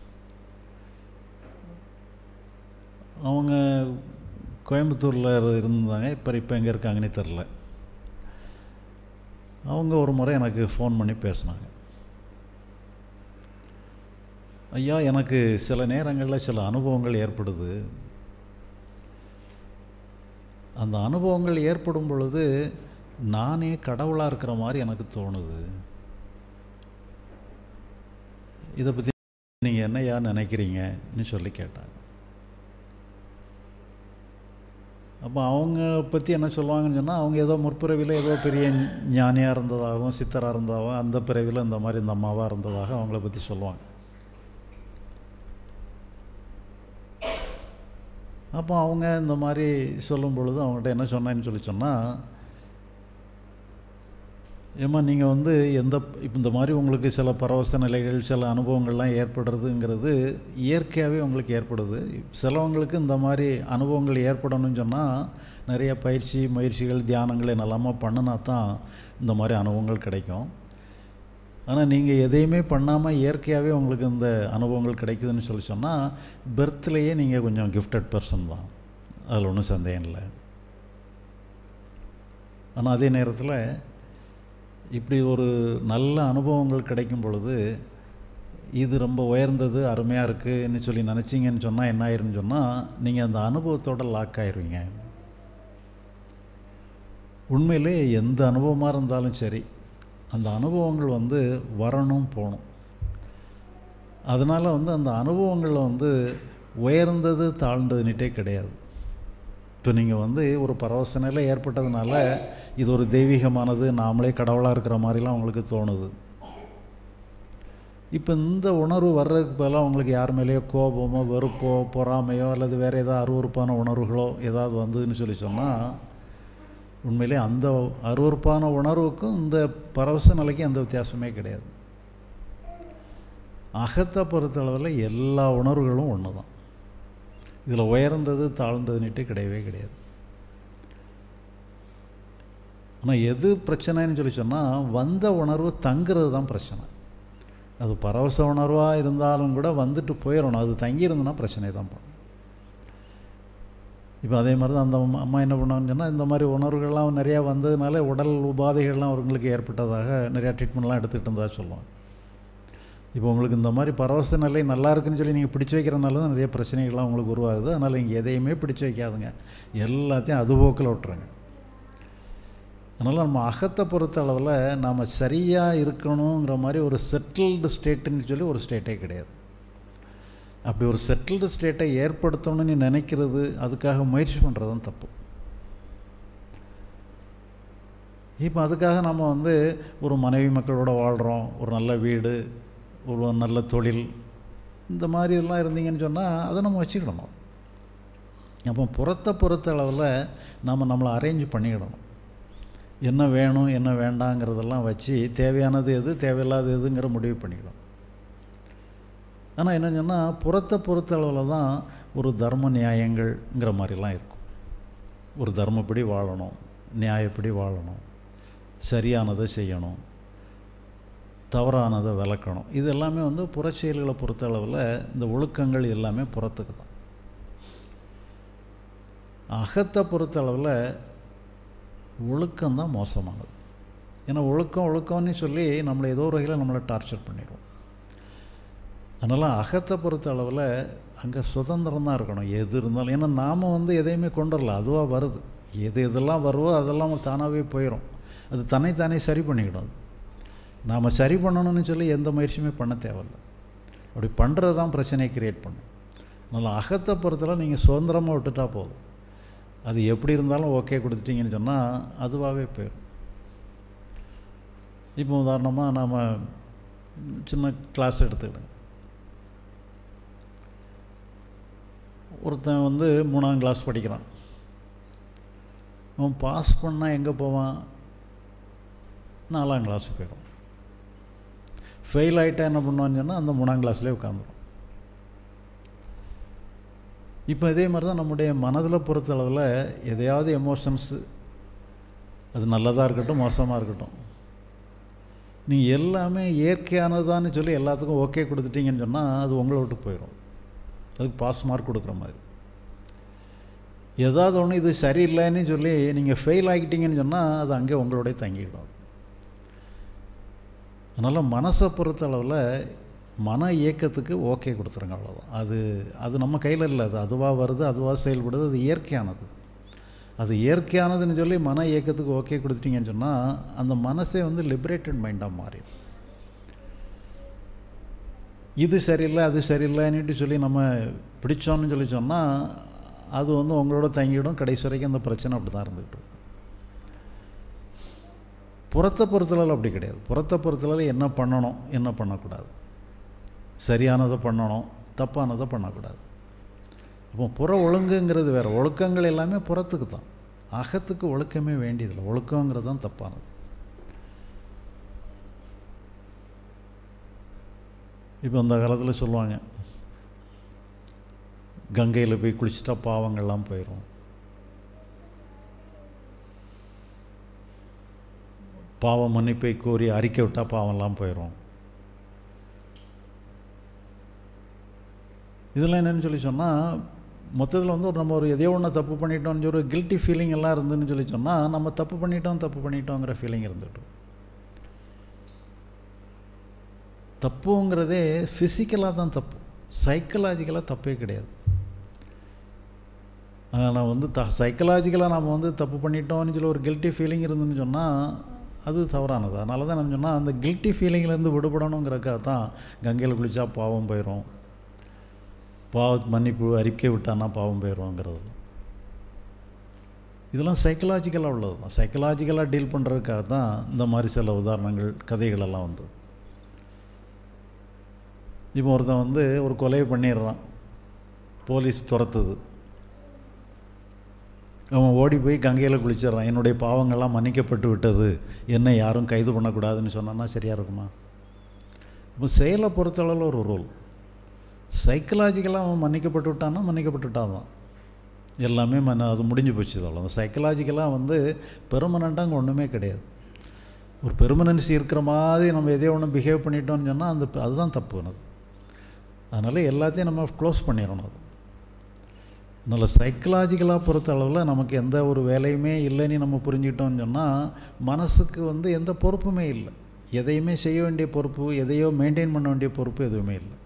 அவங்க கோயம்புத்தூரில் இருந்தாங்க. இப்போ எங்கே இருக்காங்கன்னே தெரில. அவங்க ஒரு முறை எனக்கு ஃபோன் பண்ணி பேசினாங்க. ஐயா, எனக்கு சில நேரங்களில் சில அனுபவங்கள் ஏற்படுது. அந்த அனுபவங்கள் ஏற்படும் பொழுது நானே கடவுளாக இருக்கிற மாதிரி எனக்கு தோணுது. இதை பற்றி நீங்கள் என்னையா நினைக்கிறீங்கன்னு சொல்லி கேட்டாங்க. அப்போ அவங்க பற்றி என்ன சொல்லுவாங்கன்னு சொன்னால், அவங்க ஏதோ முற்பிறவியில் ஏதோ பெரிய ஞானியாக இருந்ததாகவும் சித்தராக இருந்ததாகவும் அந்த பிறவியில் இந்த மாதிரி இந்த அம்மாவாக இருந்ததாக அவங்கள பற்றி சொல்லுவாங்க. அப்போ அவங்க இந்த மாதிரி சொல்லும் பொழுது அவங்கள்ட்ட என்ன சொன்னேன்னு சொல்லி சொன்னால், ஏம்மா நீங்கள் இப்போ இந்த மாதிரி உங்களுக்கு சில பரவச நிலைகள் சில அனுபவங்கள்லாம் ஏற்படுறதுங்கிறது இயற்கையாகவே உங்களுக்கு ஏற்படுது. சிலவங்களுக்கு இந்த மாதிரி அனுபவங்கள் ஏற்படணும்னு சொன்னால் நிறைய முயற்சிகள் தியானங்கள் என்னெல்லாமோ பண்ணினா தான் இந்த மாதிரி அனுபவங்கள் கிடைக்கும். ஆனால் நீங்கள் எதையுமே பண்ணாமல் இயற்கையாகவே உங்களுக்கு இந்த அனுபவங்கள் கிடைக்குதுன்னு சொல்லி சொன்னால் பர்த்லேயே நீங்கள் கொஞ்சம் கிஃப்டட் பர்சன் தான், அதில் ஒன்றும் சந்தேகம் இல்லை. ஆனால் அதே நேரத்தில் இப்படி ஒரு நல்ல அனுபவங்கள் கிடைக்கும் பொழுது இது ரொம்ப உயர்ந்தது அருமையாக இருக்குதுன்னு சொல்லி நினச்சிங்கன்னு சொன்னால் என்ன ஆயிருன்னு சொன்னால் நீங்கள் அந்த அனுபவத்தோடு லாக் ஆயிடுவீங்க. உண்மையிலே எந்த அனுபவமாக இருந்தாலும் சரி, அந்த அனுபவங்கள் வரணும் போகணும். அதனால் அந்த அனுபவங்களில் உயர்ந்தது தாழ்ந்ததுன்னுட்டே கிடையாது. இப்போ நீங்கள் ஒரு பரவச நிலை ஏற்பட்டதுனால இது ஒரு தெய்வீகமானது, நாமளே கடவுளாக இருக்கிற மாதிரிலாம் உங்களுக்கு தோணுது. இப்போ இந்த உணர்வு வர்றதுக்கு பதிலாக உங்களுக்கு யார் மேலேயோ கோபமோ வெறுப்போ பொறாமையோ அல்லது வேறு ஏதாவது அருவருப்பான உணர்வுகளோ ஏதாவது வந்ததுன்னு சொல்லி சொன்னால் உண்மையிலே அந்த அருவருப்பான உணர்வுக்கும் இந்த பரவச நிலைக்கும் எந்த வித்தியாசமே கிடையாது. அகத்தை பொறுத்தளவில் எல்லா உணர்வுகளும் ஒன்று தான். இதில் உயர்ந்தது தாழ்ந்ததுன்னுட்டு கிடையவே கிடையாது. ஆனால் எது பிரச்சனைன்னு சொல்லி சொன்னால் வந்த உணர்வு தங்குறது தான் பிரச்சனை. அது பரவச உணர்வாக இருந்தாலும் கூட வந்துட்டு போயிடணும். அது தங்கியிருந்ததுன்னா பிரச்சனை தான் பண்ணும். இப்போ அதே மாதிரி தான் அந்த அம்மா என்ன பண்ணாங்கன்னு சொன்னால், இந்த மாதிரி உணர்வுகள்லாம் நிறையா வந்ததுனால உடல் உபாதைகள்லாம் அவங்களுக்கு ஏற்பட்டதாக நிறையா ட்ரீட்மெண்ட்லாம் எடுத்துகிட்டு இருந்ததாக சொல்லுவாங்க. இப்போ உங்களுக்கு இந்த மாதிரி பரவச நிலை நல்லா இருக்குன்னு சொல்லி நீங்கள் பிடிச்சி வைக்கிறனால தான் நிறைய பிரச்சனைகள்லாம் உங்களுக்கு உருவாகுது. அதனால் நீங்கள் எதையுமே பிடிச்சி வைக்காதுங்க, எல்லாத்தையும் அதுபோக்கில் விட்டுருங்க. அதனால் நம்ம அகத்தை பொறுத்த அளவில் நாம் சரியாக இருக்கணுங்கிற மாதிரி ஒரு செட்டில்டு ஸ்டேட்டுன்னு சொல்லி ஒரு ஸ்டேட்டே கிடையாது. அப்படி ஒரு செட்டில்டு ஸ்டேட்டை ஏற்படுத்தணும்னு நினைக்கிறது, அதுக்காக முயற்சி பண்ணுறது தான் தப்பு. இப்போ அதுக்காக நம்ம ஒரு மனைவி மக்களோட வாழ்கிறோம், ஒரு நல்ல வீடு, ஒரு நல்ல தொழில், இந்த மாதிரி எல்லாம் இருந்தீங்கன்னு சொன்னால் அதை நம்ம வச்சுக்கிடணும். அப்போ புறத்தை பொறுத்த அளவில் நம்மளை அரேஞ்ச் பண்ணிக்கிடணும். என்ன வேணும் என்ன வேண்டாங்கிறதெல்லாம் வச்சு தேவையானது எது தேவையில்லாத எதுங்கிற முடிவு பண்ணிக்கிடணும். ஆனால் என்னன்னு சொன்னால் புறத்தை பொறுத்த அளவில் தான் ஒரு தர்ம நியாயங்கள்ங்கிற மாதிரிலாம் இருக்கும். ஒரு தர்மப்படி வாழணும், நியாயப்படி வாழணும், சரியானதை செய்யணும், தவறானதை விளக்கணும். இது எல்லாமே வந்து புறச்செயல்களை பொறுத்த அளவில் இந்த ஒழுக்கங்கள் எல்லாமே புறத்துக்கு தான். அகத்தை பொறுத்த அளவில் ஒழுக்கம்தான் மோசமானது. ஏன்னா ஒழுக்கம்னு சொல்லி நம்மளை ஏதோ ஒரு வகையில் நம்மளை டார்ச்சர் பண்ணிடுவோம். அதனால் அகத்தை பொறுத்த அளவில் அங்கே சுதந்திரம் தான் இருக்கணும் எது இருந்தாலும். ஏன்னா நாம் வந்து எதையுமே கொண்டு வரல, அதுவாக வருது. எதெல்லாம் வருவோ அதெல்லாம் தானாகவே போயிடும். அது தன்னைத்தானே சரி பண்ணிக்கிடும். அது நாம் சரி பண்ணணும்னு சொல்லி எந்த முயற்சியுமே பண்ண தேவையில்லை. அப்படி பண்ணுறது தான் பிரச்சனையை க்ரியேட் பண்ணும். அதனால் அகத்தை பொறுத்தளவு நீங்கள் சுதந்திரமாக விட்டுட்டா போதும். அது எப்படி இருந்தாலும் ஓகே கொடுத்துட்டிங்கன்னு சொன்னால் அதுவாகவே போயிடும். இப்போ உதாரணமாக நாம் சின்ன கிளாஸ் எடுத்துக்கிடுங்க. ஒருத்தன் வந்து 3ஆம் கிளாஸ் படிக்கிறான். அவன் பாஸ் பண்ணால் எங்கே போவான்? 4ஆம் கிளாஸுக்கு போயிடும். ஃபெயில் ஆகிட்டா என்ன பண்ணுவான்னு சொன்னால் அந்த 3ஆம் கிளாஸ்லேயே உட்காந்துரும். இப்போ இதே மாதிரி தான் நம்முடைய மனதில் பொறுத்தளவில் எதையாவது எமோஷன்ஸு, அது நல்லதாக இருக்கட்டும் மோசமாக இருக்கட்டும், நீங்கள் எல்லாமே இயற்கையானதான்னு சொல்லி எல்லாத்துக்கும் ஓகே கொடுத்துட்டீங்கன்னு சொன்னால் அது உங்களை விட்டு போயிடும். அதுக்கு பாஸ் மார்க் கொடுக்குற மாதிரி. ஏதாவது ஒன்று இது சரியில்லைன்னு சொல்லி நீங்கள் ஃபெயில் ஆகிட்டீங்கன்னு சொன்னால் அது அங்கே உங்களோடைய தங்கிவிடும். அதனால் மனசை பொறுத்த அளவில் மன இயக்கத்துக்கு ஓகே கொடுத்துருங்க, அவ்வளோதான். அது நம்ம கையில் இல்லை. அது அதுவாக வருது, அதுவாக செயல்படுது. அது இயற்கையானது. அது இயற்கையானதுன்னு சொல்லி மன இயக்கத்துக்கு ஓகே கொடுத்துட்டீங்கன்னு சொன்னால் அந்த மனசே வந்து லிபரேட்டட் மைண்டாக மாறிடும். இது சரியில்லை அது சரியில்லைன்னுட்டு சொல்லி நம்ம பிடிச்சோன்னு சொல்லி சொன்னால் அது வந்து உங்களோட தங்கிவிடும். கடைசி வரைக்கும் அந்த பிரச்சனை அப்படி தான் இருந்துக்கிட்டு. புறத்தை பொறுத்தளவில் அப்படி கிடையாது. புறத்தை பொறுத்தளவில் என்ன பண்ணணும் என்ன பண்ணக்கூடாது, சரியானதை பண்ணணும், தப்பானதை பண்ணக்கூடாது. அப்போ புற ஒழுங்குங்கிறது வேறு. ஒழுக்கங்கள் எல்லாமே புறத்துக்கு தான். அகத்துக்கு ஒழுக்கமே வேண்டியதில்லை. ஒழுக்கங்கிறது தான் தப்பானது. இப்போ அந்த காலத்தில் சொல்லுவாங்க, கங்கையில் போய் குளிச்சுட்டா பாவங்கள்லாம் போயிடும், பாவம் மன்னிப்பை கோரி அறிக்கை விட்டால் பாவம்லாம் போயிடும். இதெல்லாம் என்னென்னு சொல்லி சொன்னால் மொத்தத்தில் வந்து நம்ம ஒரு எதையோ ஒன்று தப்பு பண்ணிட்டோம்னு சொல்லி ஒரு கில்ட்டி ஃபீலிங் எல்லாம் இருந்துன்னு சொல்லி சொன்னால் நம்ம தப்பு பண்ணிட்டோங்கிற ஃபீலிங் இருந்துகிட்டு. தப்புங்கிறதே ஃபிசிக்கலாக தான் தப்பு, சைக்கலாஜிக்கலாக தப்பே கிடையாது. நான் வந்து சைக்கலாஜிக்கலாக நாம் வந்து தப்பு பண்ணிட்டோம்னு சொல்லி ஒரு கில்ட்டி ஃபீலிங் இருந்துன்னு சொன்னால் அது தவறானது. அதனால தான் நம்ம சொன்னால் அந்த கில்ட்டி ஃபீலிங்லேருந்து விடுபடணுங்கிறக்காக தான் கங்கையில் குளித்தா பாவம் போயிடும், மன்னிப்பு அறிக்கை விட்டான்னா பாவம் போயிடுவோங்கிறது. இதெல்லாம் சைக்கலாஜிக்கலாக உள்ளது தான். சைக்கலாஜிக்கலாக டீல் பண்ணுறதுக்காக தான் இந்த மாதிரி சில உதாரணங்கள் கதைகளெல்லாம் வந்தது. இப்போ ஒருத்தன் வந்து ஒரு கொலையை பண்ணிடுறான், போலீஸ் துரத்துது, அவன் ஓடி போய் கங்கையில் குளிச்சிட்றான். என்னுடைய பாவங்கள்லாம் மன்னிக்கப்பட்டு விட்டது, என்னை யாரும் கைது பண்ணக்கூடாதுன்னு சொன்னான்னா சரியாக இருக்குமா? இப்போ செயலை பொறுத்தளவில் ஒரு ரூல். சைக்கலாஜிக்கலாக அவன் மன்னிக்கப்பட்டு விட்டான்னா மன்னிக்கப்பட்டு விட்டான் தான், எல்லாமே அது முடிஞ்சு போச்சு. அவ்வளோ அந்த சைக்கலாஜிக்கலாக வந்து பெர்மனண்ட்டாக அங்கே ஒன்றுமே கிடையாது. ஒரு பெர்மனன்சி இருக்கிற மாதிரி நம்ம எதையோ ஒன்று பிஹேவ் பண்ணிட்டோம்னு சொன்னால் அதுதான் தப்புனது. அதனால் எல்லாத்தையும் நம்ம க்ளோஸ் பண்ணிடணும். அது அதனால் சைக்கலாஜிக்கலாக பொறுத்த அளவில் நமக்கு எந்த ஒரு வேலையுமே இல்லைன்னு நம்ம புரிஞ்சுக்கிட்டோம்னு சொன்னால் மனசுக்கு வந்து எந்த பொறுப்புமே இல்லை. எதையுமே செய்ய வேண்டிய பொறுப்பு, எதையோ மெயின்டைன் பண்ண வேண்டிய பொறுப்பு எதுவுமே இல்லை.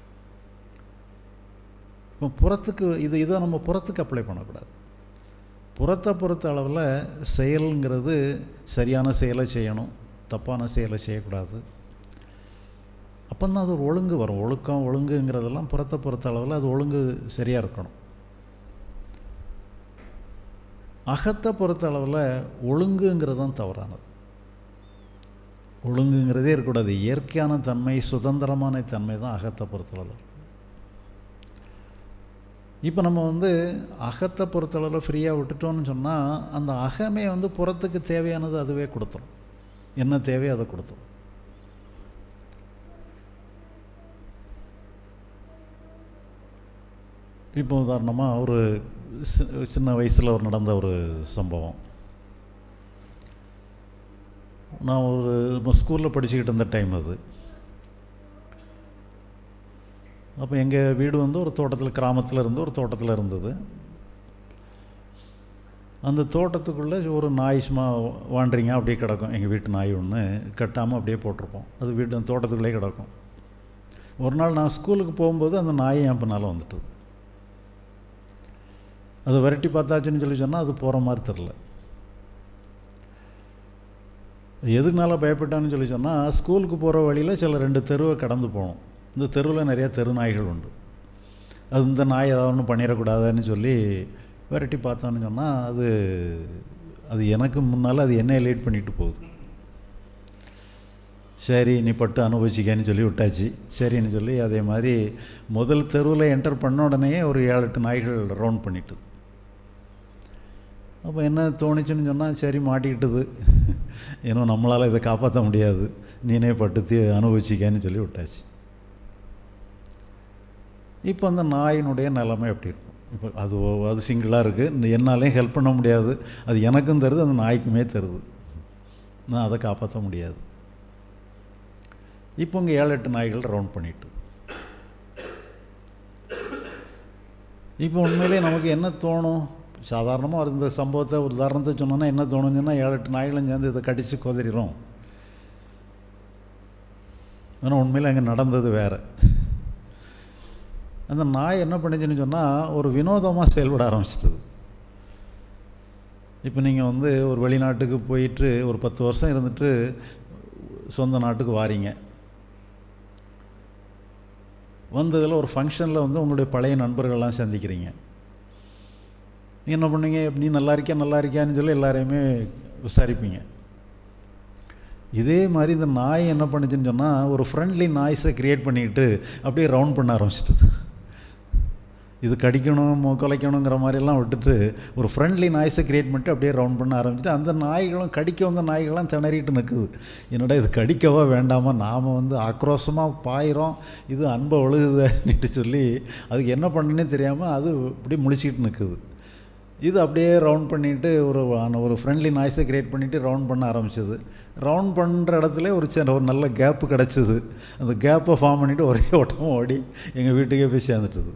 இப்போ புறத்துக்கு இதை நம்ம புறத்துக்கு அப்ளை பண்ணக்கூடாது. புறத்தை பொறுத்த அளவில் செயலுங்கிறது சரியான செயலை செய்யணும், தப்பான செயலை செய்யக்கூடாது. அப்போ தான் அது ஒரு ஒழுங்கு வரும். ஒழுங்குங்கிறதெல்லாம் புறத்தை பொறுத்த அளவில் அது ஒழுங்கு சரியாக இருக்கணும். அகத்தை பொறுத்த அளவில் ஒழுங்குங்கிறது தான் தவறானது. ஒழுங்குங்கிறதே இருக்கக்கூடாது. இயற்கையான தன்மை, சுதந்திரமான தன்மை தான் அகத்தை பொறுத்தளவில். இப்போ நம்ம வந்து அகத்தை பொறுத்தளவில் ஃப்ரீயாக விட்டுட்டோம்னு சொன்னால் அந்த அகமே வந்து புறத்துக்கு தேவையானது அதுவே கொடுத்துரும். என்ன தேவையோ அதை கொடுத்துரும். இப்போ உதாரணமாக ஒரு சின்ன வயசில் ஒரு நடந்த ஒரு சம்பவம். நான் ஒரு ஸ்கூலில் படிச்சுக்கிட்டு இருந்த டைம் அது. அப்போ எங்கள் வீடு வந்து ஒரு தோட்டத்தில், கிராமத்தில் இருந்து ஒரு தோட்டத்தில் இருந்தது. அந்த தோட்டத்துக்குள்ளே ஒரு நாய் சும்மா வாண்டரிங்க அப்படியே கிடக்கும். எங்கள் வீட்டு நாய் ஒன்று கட்டாமல் அப்படியே போட்டிருப்போம். அது வீட்டு அந்த தோட்டத்துக்குள்ளே கிடக்கும். ஒரு நாள் நான் ஸ்கூலுக்கு போகும்போது அந்த நாயை என் பின்னால் வந்துட்டு, அதை விரட்டி பார்த்தாச்சுன்னு சொல்லி சொன்னால் அது போகிற மாதிரி தெரில. எதுக்குனால பயப்பட்டான்னு சொல்லி சொன்னால், ஸ்கூலுக்கு போகிற வழியில் சில 2 தெருவை கடந்து போகணும். இந்த தெருவில் நிறையா தெரு நாய்கள் உண்டு. அது இந்த நாய் ஏதாவது ஒன்று பண்ணிடக்கூடாதுன்னு சொல்லி விரட்டி பார்த்தான்னு சொன்னால், அது எனக்கு முன்னால் அது என்னை லேட் பண்ணிட்டு போகுது. சரி நீ பட்டு அனுபவிச்சிக்கன்னு சொல்லி விட்டாச்சு. சரின்னு சொல்லி அதே மாதிரி முதல் தெருவில் என்டர் பண்ண உடனே ஒரு 7-8 நாய்கள் ரவுண்ட் பண்ணிட்டு. அப்போ என்ன தோணுச்சுன்னு சொன்னால், சரி மாட்டிக்கிட்டது, ஏன்னா நம்மளால் இதை காப்பாற்ற முடியாது, நீனே பட்டு அனுபவிச்சிக்கன்னு சொல்லி விட்டாச்சு. இப்போ அந்த நாயினுடைய நிலைமை எப்படி இருக்கும்? இப்போ அது சிங்கிளாக இருக்குது, என்னாலையும் ஹெல்ப் பண்ண முடியாது, அது எனக்கும் தருது, அந்த நாய்க்குமே தருது, நான் அதை காப்பாற்ற முடியாது. இப்போ இங்கே 7-8 நாய்கள் ரவுண்ட் பண்ணிட்டு. இப்போ உண்மையிலே நமக்கு என்ன தோணும்? சாதாரணமாக இந்த சம்பவத்தை ஒரு உதாரணத்தை சொன்னோன்னா என்ன தோணுச்சுன்னா, 7-8 நாய்களும் சேர்ந்து இதை கடித்து கொதறிடும். ஆனால் உண்மையில் அங்கே நடந்தது வேறு. அந்த நாய் என்ன பண்ணிச்சுன்னு சொன்னால், ஒரு வினோதமாக செயல்பட ஆரம்பிச்சிட்டது. இப்போ நீங்கள் வந்து ஒரு வெளிநாட்டுக்கு போயிட்டு ஒரு 10 வருஷம் இருந்துட்டு சொந்த நாட்டுக்கு வாரீங்க. வந்ததில் ஒரு ஃபங்க்ஷனில் வந்து உங்களுடைய பழைய நண்பர்கள்லாம் சந்திக்கிறீங்க. நீ என்ன பண்ணீங்க, நீ நல்லா இருக்கியான்னு சொல்லி எல்லாரையுமே விசாரிப்பீங்க. இதே மாதிரி இந்த நாய் என்ன பண்ணுச்சுன்னு சொன்னால், ஒரு ஃப்ரெண்ட்லி நாய்ஸை க்ரியேட் பண்ணிக்கிட்டு அப்படியே ரவுண்ட் பண்ண ஆரம்பிச்சிட்டது. இது கடிக்கணும் குலைக்கணுங்கிற மாதிரிலாம் விட்டுட்டு ஒரு ஃப்ரெண்ட்லி நாய்ஸை க்ரியேட் பண்ணிட்டு அப்படியே ரவுண்ட் பண்ண ஆரம்பிச்சுட்டு, அந்த நாய்களும் கடிக்க வந்த நாய்கள்லாம் திணறிட்டு நிற்குது. என்னடா இது கடிக்கவா வேண்டாமா, நாம் வந்து ஆக்ரோஷமாக பாயிரோம், இது அன்பை ஒழுகுதுன்னுட்டு சொல்லி அதுக்கு என்ன பண்ணுன்னே தெரியாமல் அது இப்படி முழிச்சிக்கிட்டு நிற்குது. இது அப்படியே ரவுண்ட் பண்ணிவிட்டு ஒரு ஃப்ரெண்ட்லி நாய்ஸை க்ரியேட் பண்ணிவிட்டு ரவுண்ட் பண்ண ஆரம்பிச்சது. ரவுண்ட் பண்ணுற இடத்துல ஒரு நல்ல கேப்பு கிடச்சிது. அந்த கேப்பை ஃபார்ம் பண்ணிவிட்டு ஒரே ஓட்டமாக ஓடி எங்கள் வீட்டுக்கே போய் சேர்ந்துட்டுது.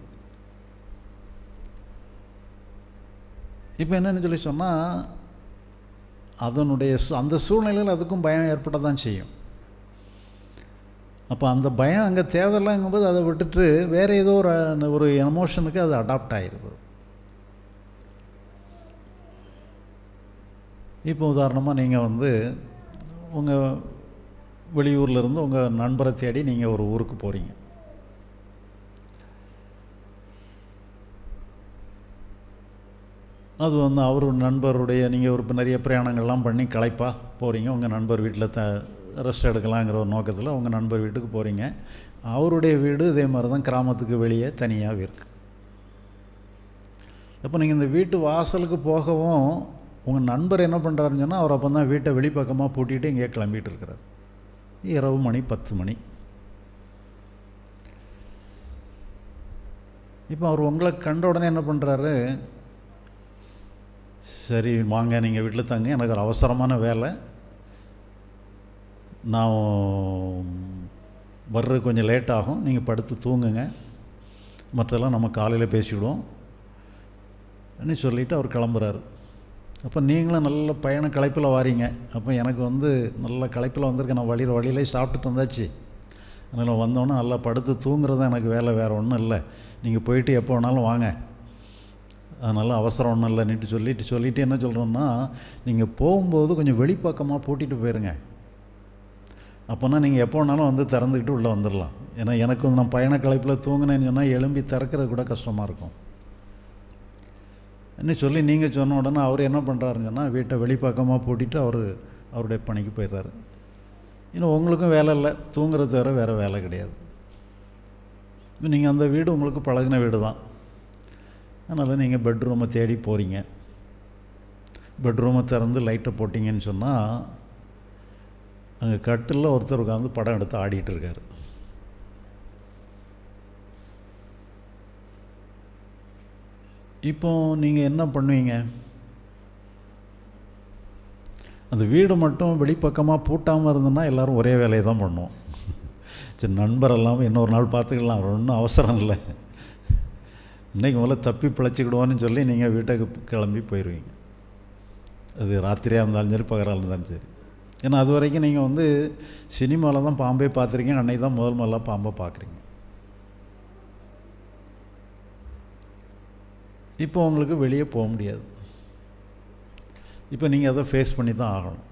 இப்போ என்னென்னு சொல்லி சொன்னால், அதனுடைய அந்த சூழ்நிலையில் அதுக்கும் பயம் ஏற்பட தான் செய்யும். அப்போ அந்த பயம் அங்கே தேவையில்லைங்கும்போது அதை விட்டுட்டு வேறு ஏதோ ஒரு எமோஷனுக்கு அது அடாப்ட் ஆகிடுது. இப்போ உதாரணமாக நீங்கள் வந்து உங்கள் வெளியூர்லேருந்து உங்கள் நண்பரை தேடி நீங்கள் ஒரு ஊருக்கு போகிறீங்க. அது வந்து அவர் நண்பருடைய, நீங்கள் ஒரு நிறைய பிரயாணங்கள்லாம் பண்ணி களைப்பாக போகிறீங்க, உங்கள் நண்பர் வீட்டில் ரெஸ்ட் எடுக்கலாங்கிற ஒரு நோக்கத்தில் உங்கள் நண்பர் வீட்டுக்கு போகிறீங்க. அவருடைய வீடு இதே மாதிரி தான் கிராமத்துக்கு வெளியே தனியாக இருக்குது. அப்போ நீங்கள் இந்த வீட்டு வாசலுக்கு போகவும் உங்கள் நண்பர் என்ன பண்ணுறாருன்னு சொன்னால், அவர் அப்போ தான் வீட்டை வெளிப்பக்கமாக பூட்டிகிட்டு இங்கேயே கிளம்பிகிட்டு இருக்கிறார். இரவு மணி 10 மணி. இப்போ அவர் உங்களை கண்ட உடனே என்ன பண்ணுறாரு, சரி வாங்க நீங்கள் வீட்டில் தங்க, எனக்கு ஒரு அவசரமான வேலை, நான் வர்றது கொஞ்சம் லேட் ஆகும், நீங்கள் படுத்து தூங்குங்க, மற்றெல்லாம் நம்ம காலையில் பேசிவிடுவோம் அப்படின்னு சொல்லிவிட்டு அவர் கிளம்புறாரு. அப்போ நீங்களும் நல்ல பயண களைப்பில் வாரீங்க. அப்போ எனக்கு வந்து நல்ல களைப்பில் வந்திருக்கேன், நான் வழியிலே சாப்பிட்டுட்டு வந்தாச்சு, அதனால் வந்தோன்னே நல்லா படுத்து தூங்குறது தான் எனக்கு வேலை, வேறு ஒன்றும் இல்லை, நீங்கள் போயிட்டு எப்போ வேணாலும் வாங்க, அதனால் அவசரம் ஒன்றும் இல்லைன்னுட்டு சொல்லிவிட்டு என்ன சொல்கிறோன்னா, நீங்கள் போகும்போது கொஞ்சம் வெளிப்பக்கமாக பூட்டிகிட்டு போயிருங்க, அப்போனா நீங்கள் எப்போ வேணாலும் வந்து திறந்துக்கிட்டு உள்ளே வந்துடலாம். ஏன்னா எனக்கு வந்து நான் பயண களைப்பில் தூங்கினேன்னு சொன்னால் எழும்பி திறக்கிறது கூட கஷ்டமாக இருக்கும் என்ன சொல்லி நீங்கள் சொன்ன உடனே அவர் என்ன பண்ணுறாருன்னு சொன்னால், வீட்டை வெளிப்பக்கமாக பூட்டிட்டு அவருடைய பணிக்கு போயிடுறாரு. இன்னும் உங்களுக்கும் வேலை இல்லை, தூங்குறது தவிர வேறு வேலை கிடையாது. நீங்கள் அந்த வீடு உங்களுக்கு பழகின வீடு தான், அதனால் நீங்கள் பெட்ரூமை தேடி போகிறீங்க. பெட்ரூமை திறந்து லைட்டை போட்டிங்கன்னு சொன்னால், அங்கே கட்டிலில் ஒருத்தர் உட்காந்து படம் எடுத்து ஆடிட்டு இருக்கார். இப்போ நீங்கள் என்ன பண்ணுவீங்க? அந்த வீடு மட்டும் வெளிப்பக்கமாக பூட்டாமல் இருந்ததுன்னா எல்லோரும் ஒரே வேலையை தான் பண்ணுவோம். சரி, நண்பர் இல்லாமல் இன்னொரு நாள் பார்த்துக்கலாம், ஒன்றும் அவசரம் இல்லை, இன்றைக்கி முதல்ல தப்பி பிழைச்சிக்கிடுவோன்னு சொல்லி நீங்கள் வீட்டுக்கு கிளம்பி போயிடுவீங்க. அது ராத்திரியாக இருந்தாலும் சரி, பகலாக இருந்தாலும் சரி. ஏன்னா அது வரைக்கும் நீங்கள் சினிமாவில் தான் பாம்பே பார்த்துருக்கீங்க, அன்னைக்கு தான் முதல்ல பாம்பை பார்க்குறீங்க. இப்போ உங்களுக்கு வெளியே போக முடியாது. இப்போ நீங்கள் அதை ஃபேஸ் பண்ணி தான் ஆகணும்.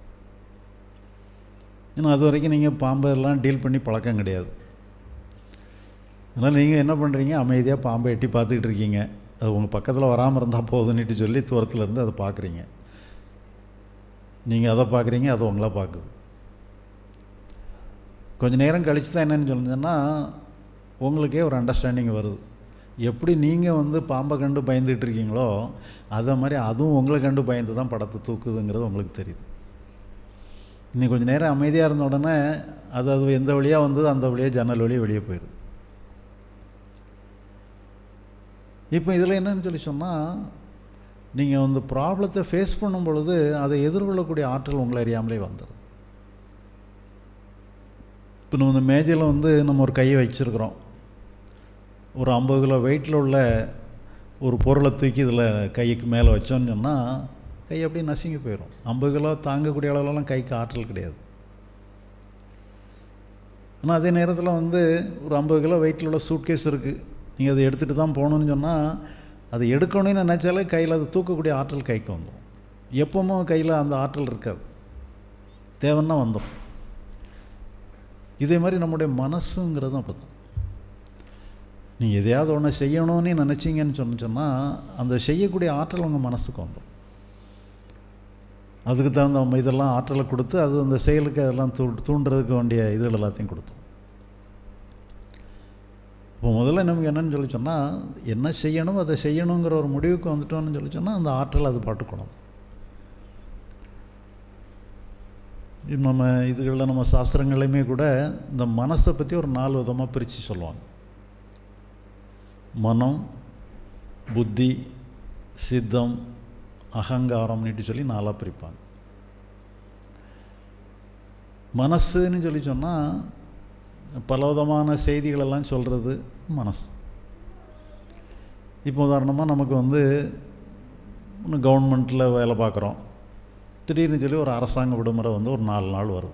ஏன்னா அது வரைக்கும் நீங்கள் பாம்பெல்லாம் டீல் பண்ணி பழக்கம் கிடையாது. அதனால் நீங்கள் என்ன பண்ணுறீங்க, அமைதியாக பாம்பை எட்டி பார்த்துக்கிட்டு இருக்கீங்க. அது உங்கள் பக்கத்தில் வராமல் இருந்தால் போதுன்னுட்டு சொல்லி தூரத்தில் இருந்து அதை பார்க்குறீங்க. நீங்கள் அதை பார்க்குறீங்க, அது உங்களை பார்க்குது. கொஞ்சம் நேரம் கழித்து தான் என்னென்னு சொல்லுங்கன்னா உங்களுக்கே ஒரு அண்டர்ஸ்டாண்டிங் வருது. எப்படி நீங்கள் பாம்பை கண்டு பயந்துகிட்டு இருக்கீங்களோ அதை மாதிரி அதுவும் உங்களை கண்டு பயந்து தான் படத்தை தூக்குதுங்கிறது உங்களுக்கு தெரியுது. இன்னைக்கு கொஞ்சம் நேரம் அமைதியாக இருந்த உடனே அது எந்த வழியாக வந்தது அந்த வழியாக ஜன்னல் வழியாக வெளியே போயிடுது. இப்போ இதில் என்னன்னு சொல்லி சொன்னால், நீங்கள் ப்ராப்ளத்தை ஃபேஸ் பண்ணும் பொழுது அதை எதிர்கொள்ளக்கூடிய ஆற்றல் உங்களை அறியாமலே வந்துடும். இப்போ நம்ம மேஜையில் நம்ம ஒரு கையை வச்சுருக்குறோம். ஒரு 50 கிலோ வெயிட்டில் உள்ள ஒரு பொருளை தூக்கி இதில் கைக்கு மேலே வச்சோன்னு சொன்னால் கை அப்படியே நசுங்கி போயிடும். 50 கிலோ தாங்கக்கூடிய அளவுலலாம் கைக்கு ஆற்றல் கிடையாது. ஆனால் அதே நேரத்தில் ஒரு 50 கிலோ வெயிட்டில் உள்ள சூட்கேஸ் இருக்குது, நீங்கள் அதை எடுத்துகிட்டு தான் போகணுன்னு சொன்னால் அதை எடுக்கணும்னு நினச்சாலே கையில் அதை தூக்கக்கூடிய ஆற்றல் கைக்கு வந்துடும். எப்பவும் கையில் அந்த ஆற்றல் இருக்காது, தேவைன்னா வந்துடும். இதே மாதிரி நம்முடைய மனசுங்கிறதும் அப்போ தான். நீங்கள் எதையாவது ஒன்று செய்யணும்னு நினச்சிங்கன்னு சொன்னால் அந்த செய்யக்கூடிய ஆற்றல் உங்கள் மனசுக்கு வந்துடும். அதுக்கு தகுந்த இதெல்லாம் ஆற்றலை கொடுத்து அது அந்த செயலுக்கு அதெல்லாம் தூண்டுறதுக்கு வேண்டிய இதுகள் எல்லாத்தையும் கொடுத்தோம். இப்போ முதல்ல நமக்கு என்னன்னு சொல்லி சொன்னால், என்ன செய்யணும் அதை செய்யணுங்கிற ஒரு முடிவுக்கு வந்துட்டோம்னு சொல்லி சொன்னால் அந்த ஆற்றல் அது பாட்டுக்கணும். நம்ம இதுகளில் நம்ம சாஸ்திரங்களையுமே கூட இந்த மனசை பற்றி ஒரு 4 விதமாக பிரித்து சொல்லுவாங்க. மனம், புத்தி, சித்தம், அகங்காரம்னுட்டு சொல்லி 4ஆக பிரிப்பாங்க. மனசுன்னு சொல்லி சொன்னால் பல விதமான செய்திகளெல்லாம் சொல்கிறது மனசு. இப்போ உதாரணமாக நமக்கு கவர்மெண்ட்டில் வேலை பார்க்குறோம், திடீர்னு சொல்லி ஒரு அரசாங்க விடுமுறை ஒரு 4 நாள் வருது.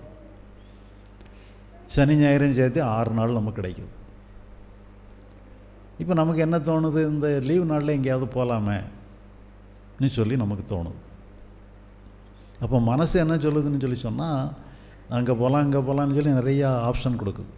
சனி ஞாயிறும் சேர்த்து 6 நாள் நமக்கு கிடைக்குது. இப்போ நமக்கு என்ன தோணுது, இந்த லீவு நாளில் எங்கேயாவது போகலாமேன்னு சொல்லி நமக்கு தோணுது. அப்போ மனசு என்ன சொல்லுதுன்னு சொல்லி சொன்னால், அங்கே போகலாம் இங்கே போகலான்னு சொல்லி நிறையா ஆப்ஷன் கொடுக்குது.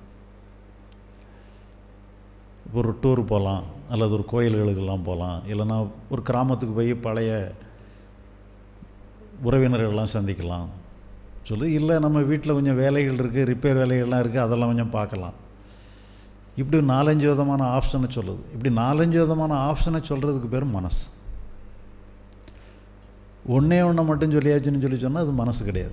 ஒரு டூர் போகலாம், அல்லது ஒரு கோயில்களுக்கெல்லாம் போகலாம், இல்லைன்னா ஒரு கிராமத்துக்கு போய் பழைய உறவினர்கள்லாம் சந்திக்கலாம் சொல்லி, இல்லை நம்ம வீட்டில் கொஞ்சம் வேலைகள் இருக்குது, ரிப்பேர் வேலைகள்லாம் இருக்குது, அதெல்லாம் கொஞ்சம் பார்க்கலாம். இப்படி 4-5 விதமான ஆப்ஷனை சொல்லுது. இப்படி 4-5 விதமான ஆப்ஷனை சொல்கிறதுக்கு பேர் மனசு. ஒன்றே மட்டும் சொல்லியாச்சுன்னு சொல்லி சொன்னால் அது மனசு கிடையாது.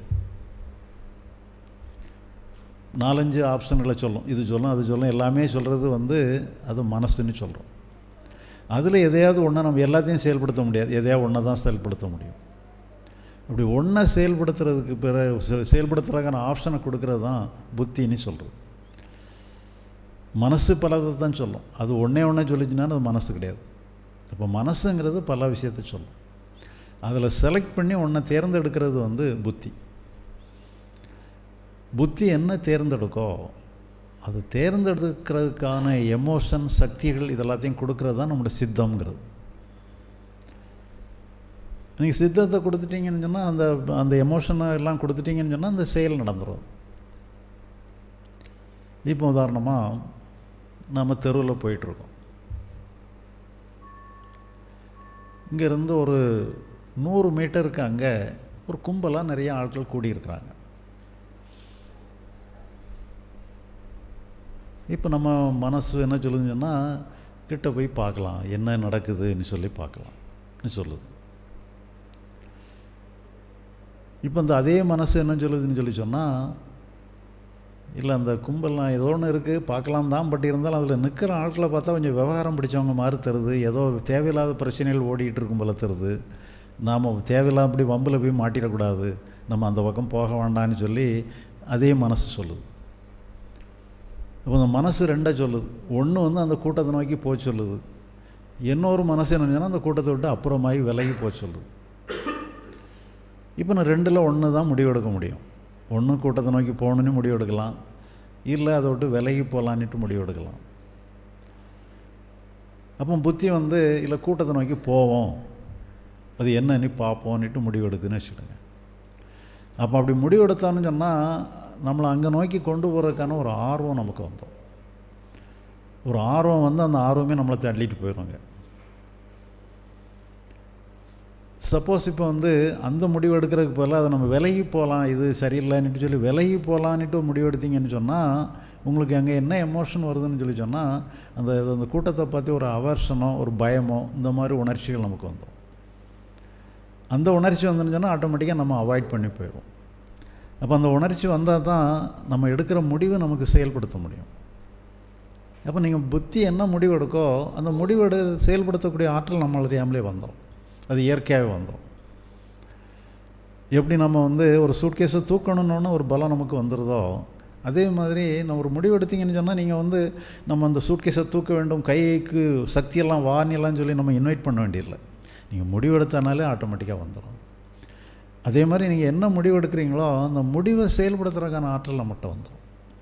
4-5 ஆப்ஷன்களை சொல்லும், இது சொல்லும் அது சொல்லும், எல்லாமே சொல்கிறது அது மனசுன்னு சொல்கிறோம். அதில் எதையாவது ஒன்று நம்ம எல்லாத்தையும் செயல்படுத்த முடியாது, எதையாவது ஒன்றை தான் செயல்படுத்த முடியும். அப்படி ஒன்றை செயல்படுத்துறதுக்கு செயல்படுத்துறதுக்கான ஆப்ஷனை கொடுக்கறது தான் புத்தின்னு சொல்கிறது. மனசு பலதை தான் சொல்லும், அது ஒன்றே சொல்லிச்சுன்னா அது மனசு கிடையாது. அப்போ மனசுங்கிறது பல விஷயத்தை சொல்லும். அதில் செலக்ட் பண்ணி ஒன்றை தேர்ந்தெடுக்கிறது புத்தி. புத்தி என்ன தேர்ந்தெடுக்கோ அது தேர்ந்தெடுக்கிறதுக்கான எமோஷன், சக்திகள் இதெல்லாத்தையும் கொடுக்கறது தான் நம்முடைய சித்தம்ங்கிறது. நீங்கள் சித்தத்தை கொடுத்துட்டீங்கன்னு சொன்னால் அந்த எமோஷனை எல்லாம் கொடுத்துட்டீங்கன்னு சொன்னால் அந்த செயல் நடந்துடும். இப்போ உதாரணமாக நம்ம தெருவில் போயிட்டுருக்கோம். இங்கேருந்து ஒரு 100 மீட்டருக்கு அங்கே ஒரு கும்பலாக நிறைய ஆட்கள் கூடியிருக்கிறாங்க. இப்போ நம்ம மனசு என்ன சொல்லுதுன்னு சொன்னால், கிட்ட போய் பார்க்கலாம் என்ன நடக்குதுன்னு சொல்லி பார்க்கலாம்னு சொல்லுது. இப்போ அதே மனசு என்ன சொல்லுதுன்னு சொல்லி சொன்னால், இல்லை அந்த கும்பல்லாம் ஏதோ ஒன்று இருக்குது பார்க்கலாம் தான், பட் இருந்தாலும் அதில் நிற்கிற ஆட்களை பார்த்தா கொஞ்சம் விவகாரம் பிடிச்சவங்க மாதிரி தருது, ஏதோ தேவையில்லாத பிரச்சனைகள் ஓடிக்கிட்டு இருக்கும் போல தருது, நாம் தேவையில்லாத அப்படி வம்பில் போய் மாட்டிடக்கூடாது, நம்ம அந்த பக்கம் போக வேண்டான்னு சொல்லி அதே மனசு சொல்லுது. அப்போ அந்த மனசு ரெண்டாக சொல்லுது. ஒன்று வந்து அந்த கூட்டத்தை நோக்கி போக சொல்லுது, இன்னொரு மனசு என்ன சொன்னால் அந்த கூட்டத்தை விட்டு அப்புறமாகி விலகி போக சொல்லுது. இப்போ நான் ரெண்டில் ஒன்று தான் முடிவெடுக்க முடியும். ஒன்று கூட்டத்தை நோக்கி போகணுன்னு முடிவெடுக்கலாம், இல்லை அதை விட்டு விலகி போகலான்ட்டு முடிவெடுக்கலாம். அப்போ புத்தி வந்து இல்லை கூட்டத்தை நோக்கி போவோம், அது என்னன்னு பார்ப்போன்னுட்டு முடிவெடுக்குதுன்னு வச்சுக்கோங்க. அப்போ அப்படி முடிவெடுத்தான்னு சொன்னால் நம்மளை அங்கே நோக்கி கொண்டு போகிறதுக்கான ஒரு ஆர்வம் நமக்கு வந்தோம். ஒரு ஆர்வம் வந்து அந்த ஆர்வமே நம்மளை தள்ளிட்டு போயிடுவாங்க. சப்போஸ் இப்போ வந்து அந்த முடிவு எடுக்கிறதுக்கு பதிலாக அதை நம்ம விலகி போகலாம், இது சரியில்லைன்னுட்டு சொல்லி விலகி போகலான்ட்டு முடிவு எடுத்தீங்கன்னு சொன்னால் உங்களுக்கு அங்கே என்ன எமோஷன் வருதுன்னு சொல்லி சொன்னால் அந்த கூட்டத்தை பற்றி ஒரு அவர்ஷனோ ஒரு பயமோ இந்த மாதிரி உணர்ச்சிகள் நமக்கு வந்துடும். அந்த உணர்ச்சி வந்துன்னு சொன்னால் ஆட்டோமேட்டிக்காக நம்ம அவாய்ட் பண்ணி போயிடும். அப்போ அந்த உணர்ச்சி வந்தால் தான் நம்ம எடுக்கிற முடிவை நமக்கு செயல்படுத்த முடியும். அப்போ நீங்கள் புத்தி என்ன முடிவு எடுக்கோ அந்த முடிவு செயல்படுத்தக்கூடிய ஆற்றல் நம்ம அறியாமலே வந்துடும், அது இயற்கையாகவே வந்துடும். எப்படி நம்ம வந்து ஒரு சூட்கேஸை தூக்கணுன்னு ஒரு பலம் நமக்கு வந்துடுதோ அதே மாதிரி நம்ம ஒரு முடிவு எடுத்தீங்கன்னு சொன்னால் நீங்கள் வந்து நம்ம அந்த சூட்கேஸை தூக்க வேண்டும், கைக்கு சக்தியெல்லாம் வானிலாம் சொல்லி நம்ம இன்வைட் பண்ண வேண்டியதில்லை. நீங்கள் முடிவு எடுத்தனாலே ஆட்டோமேட்டிக்காக வந்துடும். அதே மாதிரி நீங்கள் என்ன முடிவு எடுக்கிறீங்களோ அந்த முடிவை செயல்படுத்துறதுக்கான ஆற்றல் நம்மகிட்ட வந்துடும்.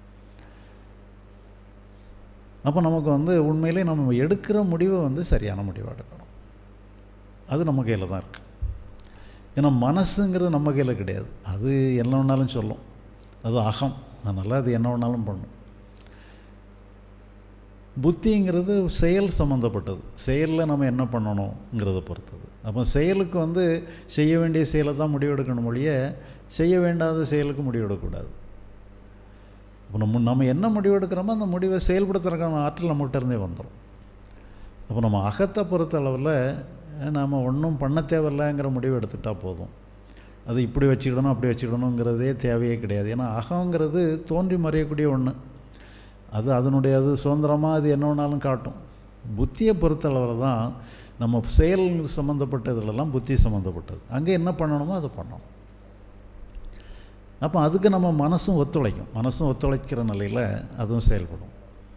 அப்போ நமக்கு வந்து உண்மையிலே நம்ம எடுக்கிற முடிவை வந்து சரியான முடிவாக எடுக்கணும். அது நம்ம கையில் தான் இருக்குது. ஏன்னா மனசுங்கிறது நம்ம கையில் கிடையாது, அது என்ன வேணாலும் சொல்லும், அது அகம், அதனால் அது என்ன வேணாலும் பண்ணும். புத்திங்கிறது செயல் சம்மந்தப்பட்டது, செயலில் நம்ம என்ன பண்ணணுங்கிறத பொறுத்தது. அப்போ செயலுக்கு வந்து செய்ய வேண்டிய செயலை தான் முடிவெடுக்கணும் ஒழிய செய்ய வேண்டாத செயலுக்கு முடிவெடுக்கக்கூடாது. அப்போ நம்ம என்ன முடிவெடுக்கிறோமோ அந்த முடிவை செயல்படுத்துறதுக்கான ஆற்றல் நம்மகிட்ட இருந்தே வந்துடும். அப்போ நம்ம அகத்தை பொறுத்த அளவில் நாம் ஒன்றும் பண்ண தேவையில்லைங்கிற முடிவு எடுத்துக்கிட்டால் போதும். அது இப்படி வச்சுக்கிடணும் அப்படி வச்சுக்கிடணுங்கிறதே தேவையே கிடையாது. ஏன்னா அகங்கிறது தோன்றி மறையக்கூடிய ஒன்று, அது சுதந்திரமாக அது என்ன வேணாலும் காட்டும். புத்தியை பொறுத்தளவில் தான் நம்ம செயல் சம்மந்தப்பட்டதுலலாம் புத்தி சம்மந்தப்பட்டது, அங்கே என்ன பண்ணணுமோ அதை பண்ணணும். அப்போ அதுக்கு நம்ம மனசும் ஒத்துழைக்கும், மனசும் ஒத்துழைக்கிற நிலையில் அதுவும் செயல்படும்.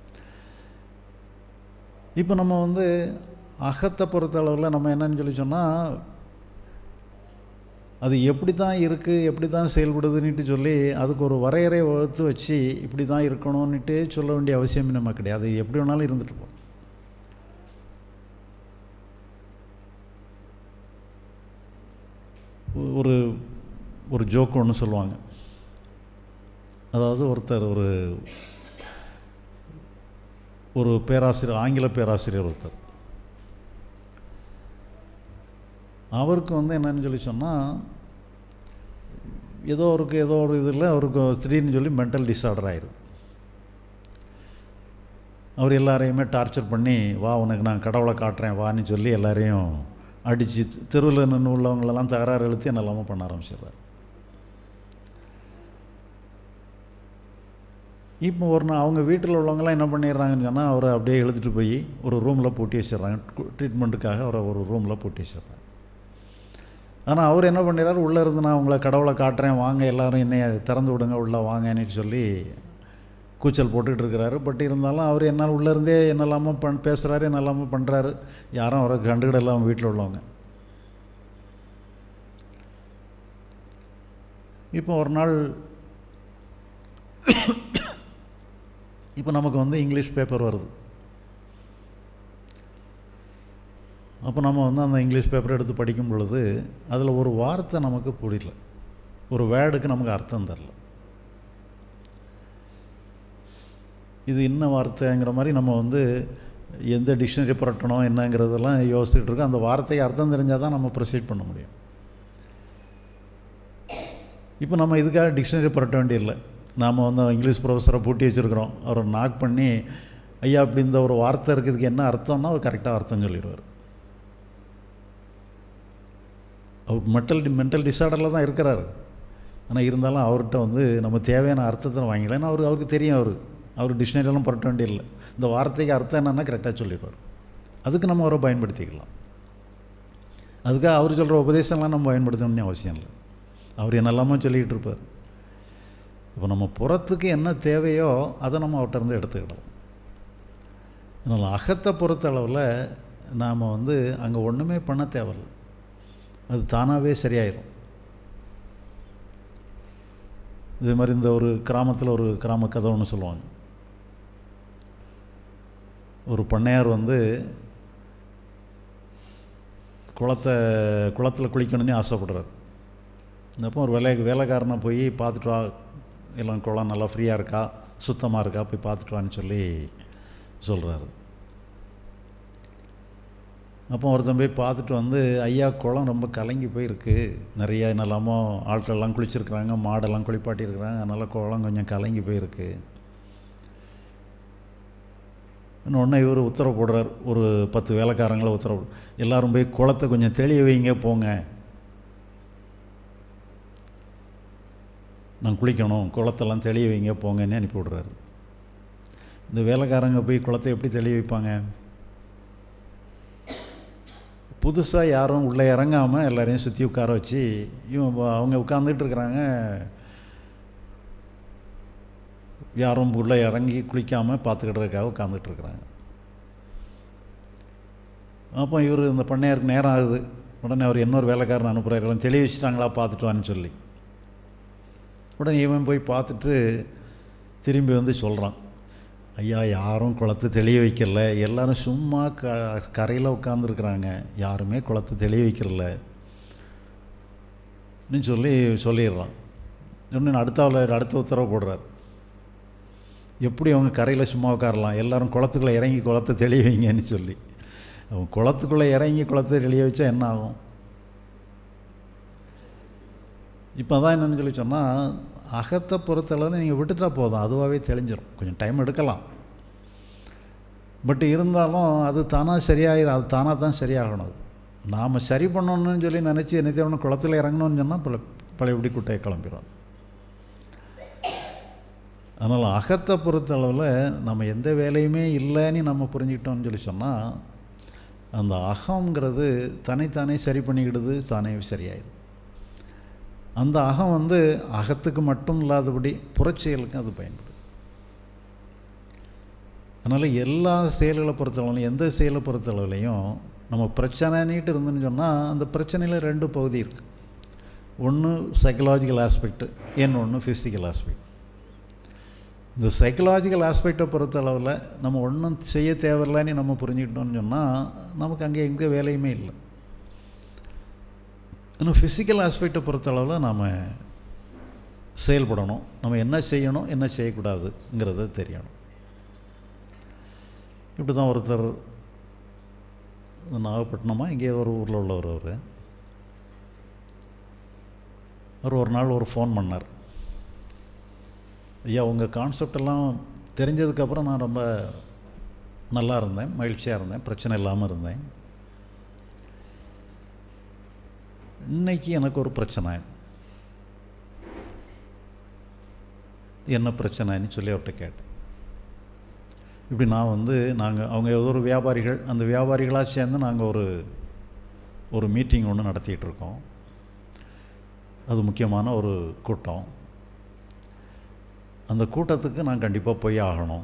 இப்போ நம்ம வந்து அகத்தை பொறுத்தளவில் நம்ம என்னன்னு சொல்லி சொன்னால் அது எப்படி தான் இருக்குது எப்படி தான் செயல்படுதுன்னுட்டு சொல்லி அதுக்கு ஒரு வரையறை வகுத்து வச்சு இப்படி தான் இருக்கணும்னுட்டு சொல்ல வேண்டிய அவசியம் நம்ம கிடையாது. அது எப்படி வேணாலும் இருந்துட்டு போகும். ஒரு ஜோக்கு ஒன்று சொல்லுவாங்க. அதாவது ஒருத்தர் ஒரு பேராசிரியர், ஆங்கில பேராசிரியர் ஒருத்தர், அவருக்கு வந்து என்னன்னு சொல்லி சொன்னால் ஏதோ ஒரு இதில் அவருக்கு திடீர்னு சொல்லி மென்டல் டிஸார்டர் ஆயிடுது. அவர் எல்லாரையுமே டார்ச்சர் பண்ணி வா உனக்கு நான் கடவுளை காட்டுறேன் வான்னு சொல்லி எல்லாரையும் அடித்து தெருவில் நின்று உள்ளவங்களெல்லாம் தகராறு எழுத்து என்னெல்லாமல் பண்ண ஆரம்பிச்சிடுறாரு. இப்போ ஒரு நாள் அவங்க வீட்டில் உள்ளவங்களாம் என்ன பண்ணிடுறாங்கன்னு சொன்னால் அவரை அப்படியே எழுதிட்டு போய் ஒரு ரூமில் பூட்டி வச்சிடுறாங்க. ட்ரீட்மெண்ட்டுக்காக அவரை ஒரு ரூமில் பூட்டி வச்சிடுறாங்க. ஆனால் அவர் என்ன பண்ணிடுறாரு, உள்ளே இருந்து நான் உங்களை கடவுளை காட்டுறேன் வாங்க எல்லோரும் என்னை திறந்து விடுங்க உள்ளே வாங்கன்னு சொல்லி கூச்சல் போட்டுக்கிட்டு இருக்கிறாரு. பட் இருந்தாலும் அவர் என்னால் உள்ளேருந்தே என்னெல்லாமோ பேசுகிறாரு, என்னெல்லாமோ பண்ணுறாரு, யாரும் அவரை கண்டுக்கிடலாம் வீட்டில் உள்ளவங்க. இப்போ ஒரு நாள் இப்போ நமக்கு வந்து இங்கிலீஷ் பேப்பர் வருது. அப்போ நம்ம வந்து அந்த இங்கிலீஷ் பேப்பர் எடுத்து படிக்கும் பொழுது அதில் ஒரு வார்த்தை நமக்கு புரியல, ஒரு வேர்டுக்கு நமக்கு அர்த்தம் தரல. இது என்ன வார்த்தைங்கிற மாதிரி நம்ம வந்து எந்த டிக்ஷனரி புரட்டணும் என்னங்கிறதெல்லாம் யோசிச்சுட்டு இருக்கோம். அந்த வார்த்தைக்கு அர்த்தம் தெரிஞ்சால் தான் நம்ம ப்ரொசீட் பண்ண முடியும். இப்போ நம்ம இதுக்காக டிக்ஷனரி புரட்ட வேண்டியதில்லை. நாம் வந்து இங்கிலீஷ் ப்ரொஃபஸரை பூட்டி வச்சுருக்கிறோம், அவரை நாக் பண்ணி ஐயா அப்படி இந்த ஒரு வார்த்தை இருக்கிறதுக்கு என்ன அர்த்தம்னா அவர் கரெக்டாக அர்த்தம் சொல்லிடுவார். அவர் மென்டல் டிஸார்டரில் தான் இருக்கிறாரு. ஆனால் இருந்தாலும் அவர்கிட்ட வந்து நம்ம தேவையான அர்த்தத்தை வாங்கிக்கலாம். ஏன்னா அவருக்கு தெரியும், அவர் டிக்ஷனரியெல்லாம் புரட்ட வேண்டியதில்லை. இந்த வார்த்தைக்கு அர்த்தம் என்னென்னா கரெக்டாக சொல்லிடுவார். அதுக்கு நம்ம அவரை பயன்படுத்திக்கலாம். அதுக்காக அவர் சொல்கிற உபதேசம்லாம் நம்ம பயன்படுத்தணும்னு அவசியம் இல்லை. அவர் என்னெல்லாமோ சொல்லிக்கிட்டு இருப்பார். இப்போ நம்ம புறத்துக்கு என்ன தேவையோ அதை நம்ம அவர்கிட்ட இருந்து எடுத்துக்கிடலாம். அதனால் அகத்தை பொறுத்த அளவில் நாம் வந்து அங்கே ஒன்றுமே பண்ண தேவையில்லை, அது தானாகவே சரியாயிடும். இதே மாதிரி இந்த ஒரு கிராமத்தில் ஒரு கிராம கதை ஒன்று சொல்லுவாங்க. ஒரு பண்ணையார் வந்து குளத்தில் குளிக்கணும்னு ஆசைப்படுறார். அப்போ ஒரு வேலைக்காரனை போய் பார்த்துட்டு வா, எல்லாம் குளம் நல்லா ஃப்ரீயாக இருக்கா, சுத்தமாக இருக்கா, போய் பார்த்துட்டு வான்னு சொல்லி சொல்கிறாரு. அப்போ ஒருத்தன் போய் பார்த்துட்டு வந்து, ஐயா குளம் ரொம்ப கலங்கி போயிருக்கு, நிறைய என்னெல்லாமோ ஆட்களெல்லாம் குளிச்சிருக்கிறாங்க, மாடெல்லாம் குளிப்பாட்டியிருக்கிறாங்க, அதனால் குளம் கொஞ்சம் கலங்கி போயிருக்கு. இன்னொன்று இவர் உத்தரவு போடுறார், ஒரு 10 வேலைக்காரங்களை உத்தரவு, எல்லோரும் போய் குளத்தை கொஞ்சம் தெளிய வைங்க போங்க, நான் குளிக்கணும், குளத்தெல்லாம் தெளிய வைங்க போங்கன்னு அனுப்பி விடுறாரு. இந்த வேலைக்காரங்க போய் குளத்தை எப்படி தெளிய வைப்பாங்க? புதுசாக யாரும் உள்ளே இறங்காமல் எல்லாரையும் சுற்றி உட்கார வச்சு அவங்க உட்காந்துட்டு இருக்கிறாங்க, யாரும் உள்ளே இறங்கி குளிக்காமல் பார்த்துக்கிட்டதுக்காக உட்காந்துட்ருக்குறாங்க. அப்போ இவர் இந்த பண்ணையாருக்கு நேரம் ஆகுது. உடனே அவர் இன்னொரு வேலைக்காரன் அனுப்புகிறார், எல்லாம் தெளிய வச்சுட்டாங்களா பார்த்துட்டு வான்னு சொல்லி. உடனே இவன் போய் பார்த்துட்டு திரும்பி வந்து சொல்கிறான், ஐயா யாரும் குளத்தை தெளிய வைக்கல, எல்லோரும் சும்மா கரையில் உட்காந்துருக்குறாங்க, யாருமே குளத்தை தெளிய வைக்கிறல சொல்லிடுறான். இன்னும் அடுத்த உத்தரவு போடுறார், எப்படி அவங்க கரையில் சும்மா உட்காரலாம், எல்லோரும் குளத்துக்குள்ளே இறங்கி குளத்தை தெளிய வைங்கன்னு சொல்லி. அவங்க குளத்துக்குள்ளே இறங்கி குளத்தை தெளிய வச்சா என்ன ஆகும்? இப்போ தான் என்னென்னு சொல்லி சொன்னால், அகத்தை பொறுத்தளவு நீங்கள் விட்டுட்டா போதும், அதுவாகவே தெளிஞ்சிடும். கொஞ்சம் டைம் எடுக்கலாம், பட் இருந்தாலும் அது தானாக சரியாயிடும். அது தானாக தான் சரியாகணும். அது நாம் சரி பண்ணணும்னு சொல்லி நினச்சி என்ன தேவையான குளத்தில் இறங்கணும்னு சொன்னால் பழையபடி குட்டையை கிளம்பிடும். அதனால் அகத்தை பொறுத்தளவில் நம்ம எந்த வேலையுமே இல்லைன்னு நம்ம புரிஞ்சுக்கிட்டோம்னு சொல்லி சொன்னால், அந்த அகங்கிறது தனித்தானே சரி பண்ணிக்கிடுது, தானே சரியாயிடும். அந்த அகம் வந்து அகத்துக்கு மட்டும் இல்லாதபடி புறச்செயலுக்கும் அது பயன்படுது. அதனால் எல்லா செயல்களை பொறுத்தளவுலையும், எந்த செயலை பொறுத்தளவுலையும் நம்ம பிரச்சனைன்னுட்டு இருந்துன்னு சொன்னால், அந்த பிரச்சனையில் 2 பகுதி இருக்குது. ஒன்று சைக்கலாஜிக்கல் ஆஸ்பெக்ட், இன்னொன்று ஃபிசிக்கல் ஆஸ்பெக்ட். இந்த சைக்கலாஜிக்கல் ஆஸ்பெக்டை பொறுத்தளவில் நம்ம ஒன்றும் செய்ய தேவையில்லைன்னு நம்ம புரிஞ்சுக்கிட்டோம்னு சொன்னால் நமக்கு அங்கே எந்த வேலையுமே இல்லை. இன்னும் ஃபிசிக்கல் ஆஸ்பெக்டை பொறுத்தளவில் நாம் செயல்படணும், நம்ம என்ன செய்யணும் என்ன செய்யக்கூடாதுங்கிறத தெரியணும். இப்படி தான் ஒருத்தர் நாகப்பட்டினமா இங்கே ஒரு ஊரில் உள்ளவர், அவர் ஒரு நாள் ஒரு ஃபோன் பண்ணார். ஐயா உங்கள் கான்செப்டெல்லாம் தெரிஞ்சதுக்கப்புறம் நான் ரொம்ப நல்லா இருந்தேன், மகிழ்ச்சியாக இருந்தேன், பிரச்சனை இல்லாமல் இருந்தேன். இன்றைக்கி எனக்கு ஒரு பிரச்சனை, என்ன பிரச்சனைன்னு சொல்லி அவர்கிட்ட கேட்டேன். இப்படி நான் வந்து அவங்க ஏதோ ஒரு வியாபாரிகள், அந்த வியாபாரிகளாக சேர்ந்து நாங்கள் ஒரு மீட்டிங் ஒன்று நடத்திக்கிட்டு இருக்கோம். அது முக்கியமான ஒரு கூட்டம். அந்த கூட்டத்துக்கு நான் கண்டிப்பாக போய் ஆகணும்.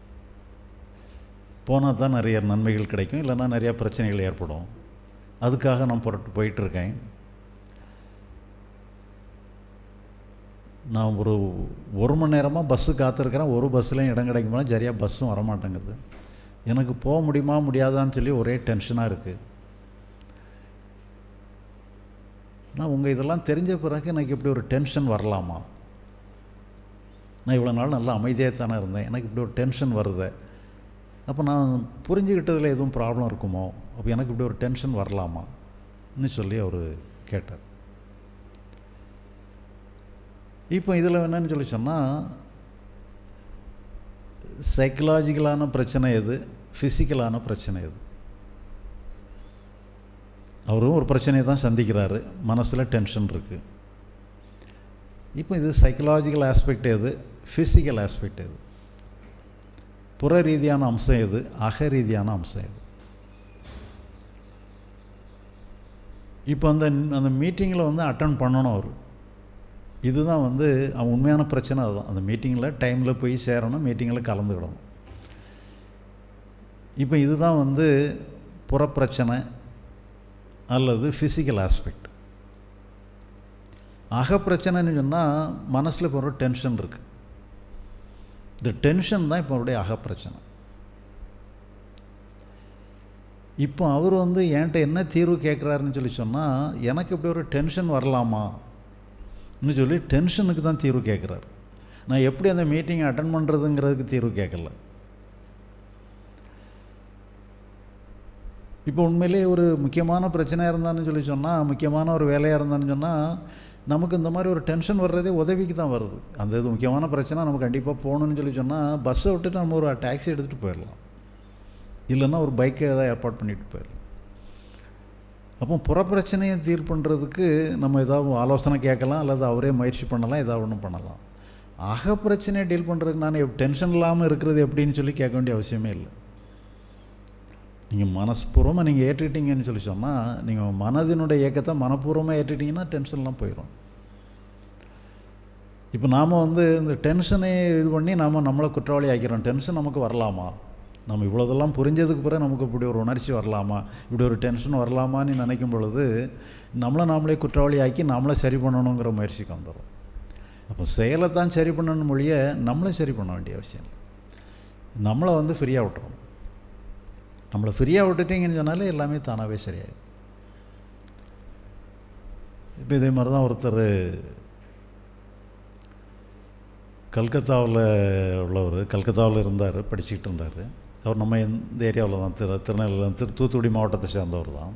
போனால் தான் நிறைய நன்மைகள் கிடைக்கும், இல்லைன்னா நிறையா பிரச்சனைகள் ஏற்படும். அதுக்காக நான் போயிட்டுருக்கேன். நான் ஒரு மணி நேரமாக பஸ்ஸு காத்திருக்கிறேன், ஒரு பஸ்ஸுலையும் இடம் கிடைக்குமா, சரியாக பஸ்ஸும் வரமாட்டேங்குது. எனக்கு போக முடியுமா முடியாதான்னு சொல்லி ஒரே டென்ஷனாக இருக்குது. நான் உங்கள் இதெல்லாம் தெரிஞ்ச பிறகு எனக்கு இப்படி ஒரு டென்ஷன் வரலாமா? நான் இவ்வளோ நாள் நல்லா அமைதியாக தானே இருந்தேன், எனக்கு இப்படி ஒரு டென்ஷன் வருது. அப்போ நான் புரிஞ்சுக்கிட்டதில் எதுவும் ப்ராப்ளம் இருக்குமோ, அப்போ எனக்கு இப்படி ஒரு டென்ஷன் வரலாமான்னு சொல்லி அவர் கேட்டார். இப்போ இதில் என்னன்னு சொல்லி சொன்னால், சைக்கலாஜிக்கலான பிரச்சனை எது, ஃபிசிக்கலான பிரச்சனை எது? அவரும் ஒரு பிரச்சனையை தான் சந்திக்கிறாரு, மனசில் டென்ஷன் இருக்குது. இப்போ இது சைக்கலாஜிக்கல் ஆஸ்பெக்ட் எது, ஃபிசிக்கல் ஆஸ்பெக்ட் எது, புற ரீதியான அம்சம் எது, அக ரீதியான அம்சம் எது. இப்போ அந்த மீட்டிங்கில் வந்து அட்டன் பண்ணணும் அவர். இதுதான் வந்து அவன் உண்மையான பிரச்சனை. அதுதான் அந்த மீட்டிங்கில் டைமில் போய் சேரணும், மீட்டிங்கில் கலந்துக்கிடணும். இப்போ இதுதான் வந்து புறப்பிரச்சனை அல்லது ஃபிசிக்கல் ஆஸ்பெக்ட். அகப்பிரச்சனைன்னு சொன்னால் மனசில் இப்போ ஒரு டென்ஷன் இருக்குது. இந்த டென்ஷன் தான் இப்போ அவருடைய அகப்பிரச்சனை. இப்போ அவர் வந்து என்கிட்ட என்ன தீர்வு கேட்குறாருன்னு சொல்லி சொன்னால், எனக்கு இப்படி ஒரு டென்ஷன் வரலாமான்னு சொல்லி டென்ஷனுக்கு தான் தீர்வு கேட்குறாரு. நான் எப்படி அந்த மீட்டிங்கை அட்டன் பண்ணுறதுங்கிறதுக்கு தீர்வு கேட்கல. இப்போ உண்மையிலே ஒரு முக்கியமான பிரச்சனையாக இருந்தான்னு சொல்லி சொன்னால், முக்கியமான ஒரு வேலையாக இருந்தான்னு சொன்னால், நமக்கு இந்த மாதிரி ஒரு டென்ஷன் வர்றதே உதவிக்கு தான் வருது. அந்த இது முக்கியமான பிரச்சனை நம்ம கண்டிப்பாக போகணுன்னு சொல்லி சொன்னால், பஸ்ஸை விட்டுட்டு நம்ம ஒரு டாக்ஸி எடுத்துகிட்டு போயிடலாம், இல்லைன்னா ஒரு பைக்கை ஏதாவது ஏற்பாடு பண்ணிட்டு போயிடலாம். அப்போ புறப்பிரச்சனையை தீர்வு பண்ணுறதுக்கு நம்ம ஏதாவது ஆலோசனை கேட்கலாம், அல்லது அவரே முயற்சி பண்ணலாம், ஏதாவது ஒன்று பண்ணலாம். அகப்பிரச்சனையை டீல் பண்ணுறதுக்கு நான் டென்ஷன் இல்லாமல் இருக்கிறது எப்படின்னு சொல்லி கேட்க வேண்டிய அவசியமே இல்லை. நீங்கள் மனப்பூர்வமாக நீங்கள் ஏற்றுக்கிட்டீங்கன்னு சொல்லி சொன்னால், நீங்கள் மனதினுடைய இயக்கத்தை மனப்பூர்வமாக ஏற்றுக்கிட்டிங்கன்னா டென்ஷன்லாம் போயிடும். இப்போ நாம் வந்து இந்த டென்ஷனை இது பண்ணி நாம் நம்மளை குற்றவாளி ஆக்கிறோம். டென்ஷன் நமக்கு வரலாமா, நம்ம இவ்வளோதெல்லாம் புரிஞ்சதுக்கு பிறகு நமக்கு இப்படி ஒரு உணர்ச்சி வரலாமா, இப்படி ஒரு டென்ஷன் வரலாமான்னு நினைக்கும் பொழுது நாமளே குற்றவாளி ஆக்கி நாமளே சரி பண்ணணுங்கிற முயற்சிக்கு வந்துடும். அப்போ செயலை தான் சரி பண்ணணும் மொழிய நம்மளே சரி பண்ண வேண்டிய அவசியம். நம்மளை வந்து ஃப்ரீயாக விட்டுறணும். நம்மளை ஃப்ரீயாக விட்டுட்டிங்கன்னு சொன்னாலே எல்லாமே தானாகவே சரியாயிடும். இப்போ இதே மாதிரி தான் ஒருத்தர் கல்கத்தாவில் உள்ளவர், கல்கத்தாவில் இருந்தார், படிச்சுக்கிட்டு இருந்தார். அவர் நம்ம இந்த ஏரியாவில் தான், திருநெல்வேலி தூத்துக்குடி மாவட்டத்தை சேர்ந்தவர் தான்.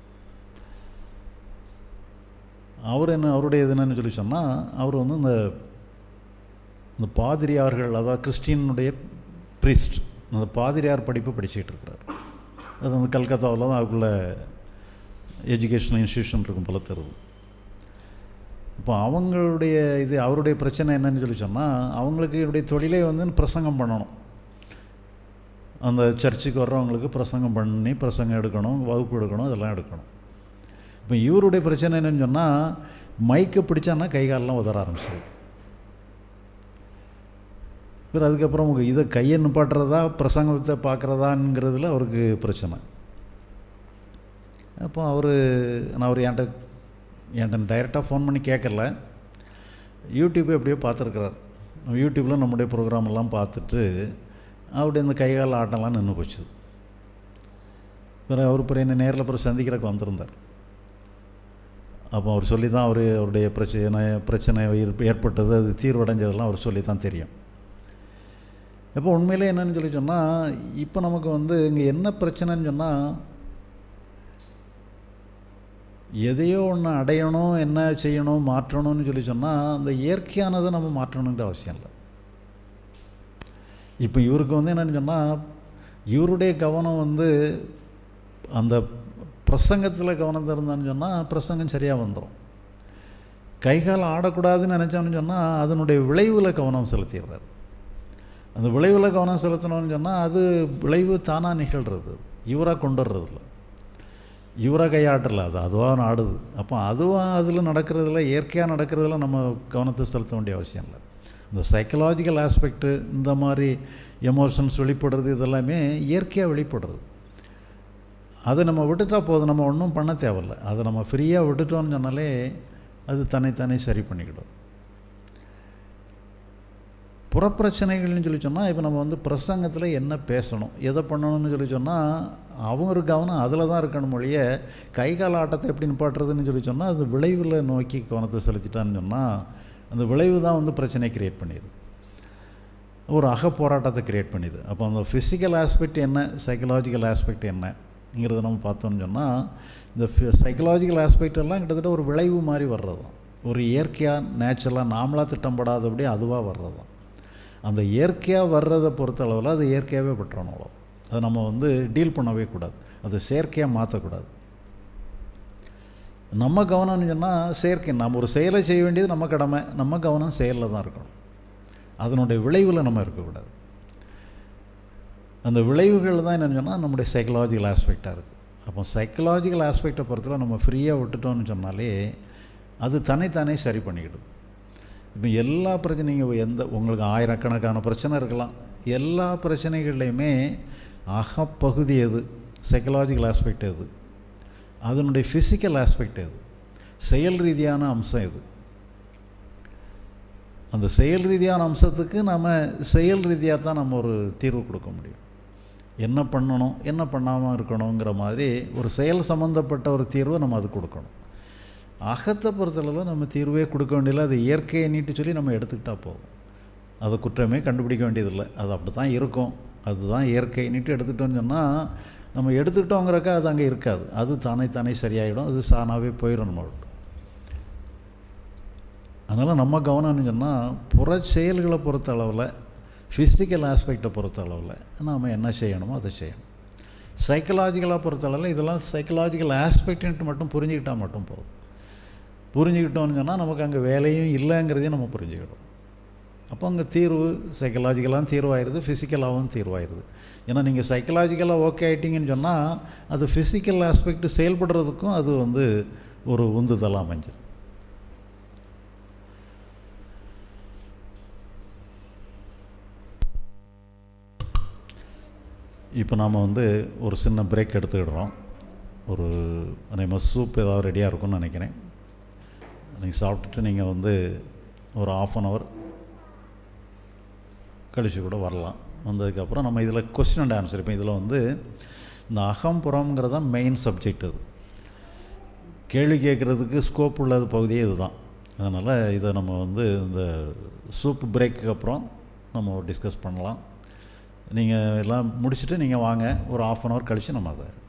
அவர் அவருடைய இது என்னன்னு சொல்லி சொன்னால், அவர் வந்து இந்த பாதிரியார்கள், அதாவது கிறிஸ்டினுடைய ப்ரீஸ்ட், அந்த பாதிரியார் படிப்பு படிச்சுக்கிட்டு இருக்கிறார். அது அந்த கல்கத்தாவில் தான் அதுக்குள்ள எஜுகேஷனல் இன்ஸ்டியூஷன் இருக்கும் போல தருது. இப்போ அவங்களுடைய இது அவருடைய பிரச்சனை என்னன்னு சொல்லி சொன்னால், அவங்களுக்கு இவருடைய தொழிலே வந்து பிரசங்கம் பண்ணணும். அந்த சர்ச்சுக்கு வர்றவங்களுக்கு பிரசங்கம் பண்ணி பிரசங்கம் எடுக்கணும், வகுப்பு எடுக்கணும், இதெல்லாம் எடுக்கணும். இப்போ இவருடைய பிரச்சனை என்னன்னு சொன்னால், மைக்கை பிடிச்சான்னா கைகாலெலாம் உதற ஆரம்பிச்சிடும். பிறகு அதுக்கப்புறம் இதை கையை நிப்பாட்டுறதா பிரசங்கத்தை பார்க்குறதாங்கிறதுல அவருக்கு பிரச்சனை. அப்போ அவர் என்கிட்ட டைரெக்டாக ஃபோன் பண்ணி கேட்கல, யூடியூப்பை எப்படியோ பார்த்துருக்குறார். யூடியூப்பில் நம்முடைய ப்ரோக்ராமெல்லாம் பார்த்துட்டு அவருடைய இந்த கைகால் ஆட்டம்லாம் நின்று போச்சு. பிறகு என்னை நேரில் பிறகு சந்திக்கிறக்கு வந்திருந்தார். அப்போ அவர் சொல்லி தான் அவருடைய பிரச்சனை ஏற்பட்டது, அது தீர்வடைஞ்சதெல்லாம் அவர் சொல்லி தான் தெரியும். இப்போ உண்மையிலே என்னன்னு சொல்லி சொன்னால், இப்போ நமக்கு வந்து இங்கே என்ன பிரச்சனைன்னு சொன்னால், எதையோ ஒன்று அடையணும், என்ன செய்யணும், மாற்றணும்னு சொல்லி சொன்னால், அந்த இயற்கையானதை நம்ம மாற்றணுங்கிற அவசியம் இல்லை. இப்போ இவருக்கு வந்து என்னென்னு சொன்னால், இவருடைய கவனம் வந்து அந்த பிரசங்கத்தில் கவனம் இருந்தான்னு சொன்னால் பிரசங்கம் சரியாக வந்துடும். கைகால் ஆடக்கூடாதுன்னு நினச்சோன்னு சொன்னால் அதனுடைய விளைவில் கவனம் செலுத்திடுறாரு. அந்த விளைவில் கவனம் செலுத்தணும்னு சொன்னால் அது விளைவு தானாக நிகழ்கிறது, இவராக கொண்டு வர்றதில்ல, இவராக கையாட்டல, அதுவாக ஆடுது. அப்போ அதுவாக அதில் நடக்கிறதுல, இயற்கையாக நடக்கிறதுல நம்ம கவனத்தை செலுத்த வேண்டிய அவசியம் இல்லை. இந்த சைக்கலாஜிக்கல் ஆஸ்பெக்டு, இந்த மாதிரி எமோஷன்ஸ் வெளிப்படுறது, இதெல்லாமே இயற்கையாக வெளிப்படுறது. அதை நம்ம விட்டுட்டா போதும், நம்ம ஒன்றும் பண்ண தேவையில்லை. அதை நம்ம ஃப்ரீயாக விட்டுட்டோம்னு சொன்னாலே அது தன்னைத்தானே சரி பண்ணிக்கிடும். புறப்பிரச்சனைகள்னு சொல்லி சொன்னால், இப்போ நம்ம வந்து பிரசங்கத்தில் என்ன பேசணும், எதை பண்ணணும்னு சொல்லி சொன்னால் அவங்க ஒரு கவனம் அதில் தான் இருக்கணும் மொழிய, கைகால் ஆட்டத்தை எப்படி நிப்பாட்டுறதுன்னு சொல்லி சொன்னால் அது விளைவில் நோக்கி கவனத்தை செலுத்திட்டான்னு சொன்னால் அந்த விளைவு தான் வந்து பிரச்சனையை க்ரியேட் பண்ணிடுது, ஒரு போராட்டத்தை க்ரியேட் பண்ணிடுது. அப்போ அந்த ஃபிசிக்கல் ஆஸ்பெக்ட் என்ன, சைக்கலாஜிக்கல் ஆஸ்பெக்ட் என்னங்கிறத நம்ம பார்த்தோன்னு சொன்னால், இந்த சைக்கலாஜிக்கல் ஆஸ்பெக்ட் எல்லாம் கிட்டத்தட்ட ஒரு விளைவு மாதிரி வர்றது தான், ஒரு இயற்கையாக நேச்சுரலாக நாமளாக திட்டப்படாதபடி அதுவாக வர்றது தான். அந்த இயற்கையாக வர்றதை பொறுத்த அளவில் அது இயற்கையாகவே பெற்றணும், அவ்வளோ. அதை நம்ம வந்து டீல் பண்ணவே கூடாது, அது செயற்கையாக மாற்றக்கூடாது. நம்ம கவனம்னு சொன்னால் செயற்கை. நம்ம ஒரு செயலை செய்ய வேண்டியது நம்ம கடமை, நம்ம கவனம் செயலில் தான் இருக்கணும். அதனுடைய விளைவில் நம்ம இருக்கக்கூடாது. அந்த விளைவுகள் தான் என்னென்னு சொன்னால் நம்முடைய சைக்கலாஜிக்கல் ஆஸ்பெக்டாக இருக்குது. அப்போ சைக்கலாஜிக்கல் ஆஸ்பெக்டை பொறுத்தவரை நம்ம ஃப்ரீயாக விட்டுட்டோம்னு சொன்னாலே அது தன்னைத்தானே சரி பண்ணிக்கிடுது. இப்போ எல்லா பிரச்சனையும் உங்களுக்கு ஆயிரக்கணக்கான பிரச்சனை இருக்கலாம். எல்லா பிரச்சனைகள்லையுமே அகப்பகுதி எது, சைக்கலாஜிக்கல் ஆஸ்பெக்ட் எது, அதனுடைய ஃபிசிக்கல் ஆஸ்பெக்ட் எது, செயல் ரீதியான அம்சம் எது, அந்த செயல் ரீதியான அம்சத்துக்கு நம்ம செயல் ரீதியாக தான் நம்ம ஒரு தீர்வு கொடுக்க முடியும். என்ன பண்ணணும், என்ன பண்ணாமல் இருக்கணுங்கிற மாதிரி ஒரு செயல் சம்மந்தப்பட்ட ஒரு தீர்வை நம்ம அது கொடுக்கணும். அகத்தை பொறுத்தளவில் நம்ம தீர்வே கொடுக்க வேண்டியதில்லை. அது இயற்கையை நீட்டு சொல்லி நம்ம எடுத்துக்கிட்டால் போதும். அதை குற்றமே கண்டுபிடிக்க வேண்டியதில்லை. அது அப்படி தான் இருக்கும், அதுதான் இயற்கை நீட்டு எடுத்துக்கிட்டோன்னு சொன்னால் நம்ம எடுத்துக்கிட்டோங்கிறக்கா அது அங்கே இருக்காது. அது தானே சரியாயிடும், அது சாணாகவே போயிடும் நம்ம விட்டு. அதனால் நம்ம கவனம்னு சொன்னால் புற செயல்களை பொறுத்த அளவில், ஃபிசிக்கல் ஆஸ்பெக்டை பொறுத்த அளவில் நாம் என்ன செய்யணுமோ அதை செய்யணும். சைக்கலாஜிக்கலாக பொறுத்த அளவில் இதெல்லாம் சைக்கலாஜிக்கல் ஆஸ்பெக்ட்ன்ட்டு மட்டும் புரிஞ்சுக்கிட்டால் மட்டும் போதும். புரிஞ்சுக்கிட்டோன்னு சொன்னால் நமக்கு அங்கே வேலையும் இல்லைங்கிறதையும் நம்ம புரிஞ்சுக்கிடும். அப்போ அங்கே தீர்வு சைக்கலாஜிக்கலாகவும் தீர்வாயிருது, ஃபிசிக்கலாகவும் தீர்வாயிருது. ஏன்னா நீங்கள் சைக்கலாஜிக்கலாக ஓகே ஆகிட்டிங்கன்னு சொன்னால் அது ஃபிசிக்கல் ஆஸ்பெக்ட் செயல்படுறதுக்கும் அது ஒரு உந்துதலாக அமைஞ்சிடும். இப்போ நாம் ஒரு சின்ன பிரேக் எடுத்துக்கிடுறோம். நம்ம சூப் ஏதாவது ரெடியாக இருக்கும்னு நினைக்கிறேன். நீங்கள் சாப்பிட்டுட்டு நீங்கள் ஒரு 1/2 hour கழிச்சு கூட வரலாம். வந்ததுக்கப்புறம் நம்ம இதில் கொஸ்டின் அண்ட் ஆன்சர். இப்போ இதில் இந்த அகம்புறம்ங்கிறது தான் மெயின் சப்ஜெக்ட். அது கேள்வி கேட்குறதுக்கு ஸ்கோப் உள்ளது பகுதியே இதுதான். அதனால் இதை நம்ம இந்த சூப் பிரேக்கு அப்புறம் நம்ம டிஸ்கஸ் பண்ணலாம். நீங்கள் எல்லாம் முடிச்சுட்டு நீங்கள் வாங்க, ஒரு 1/2 hour கழித்து நம்ம அதை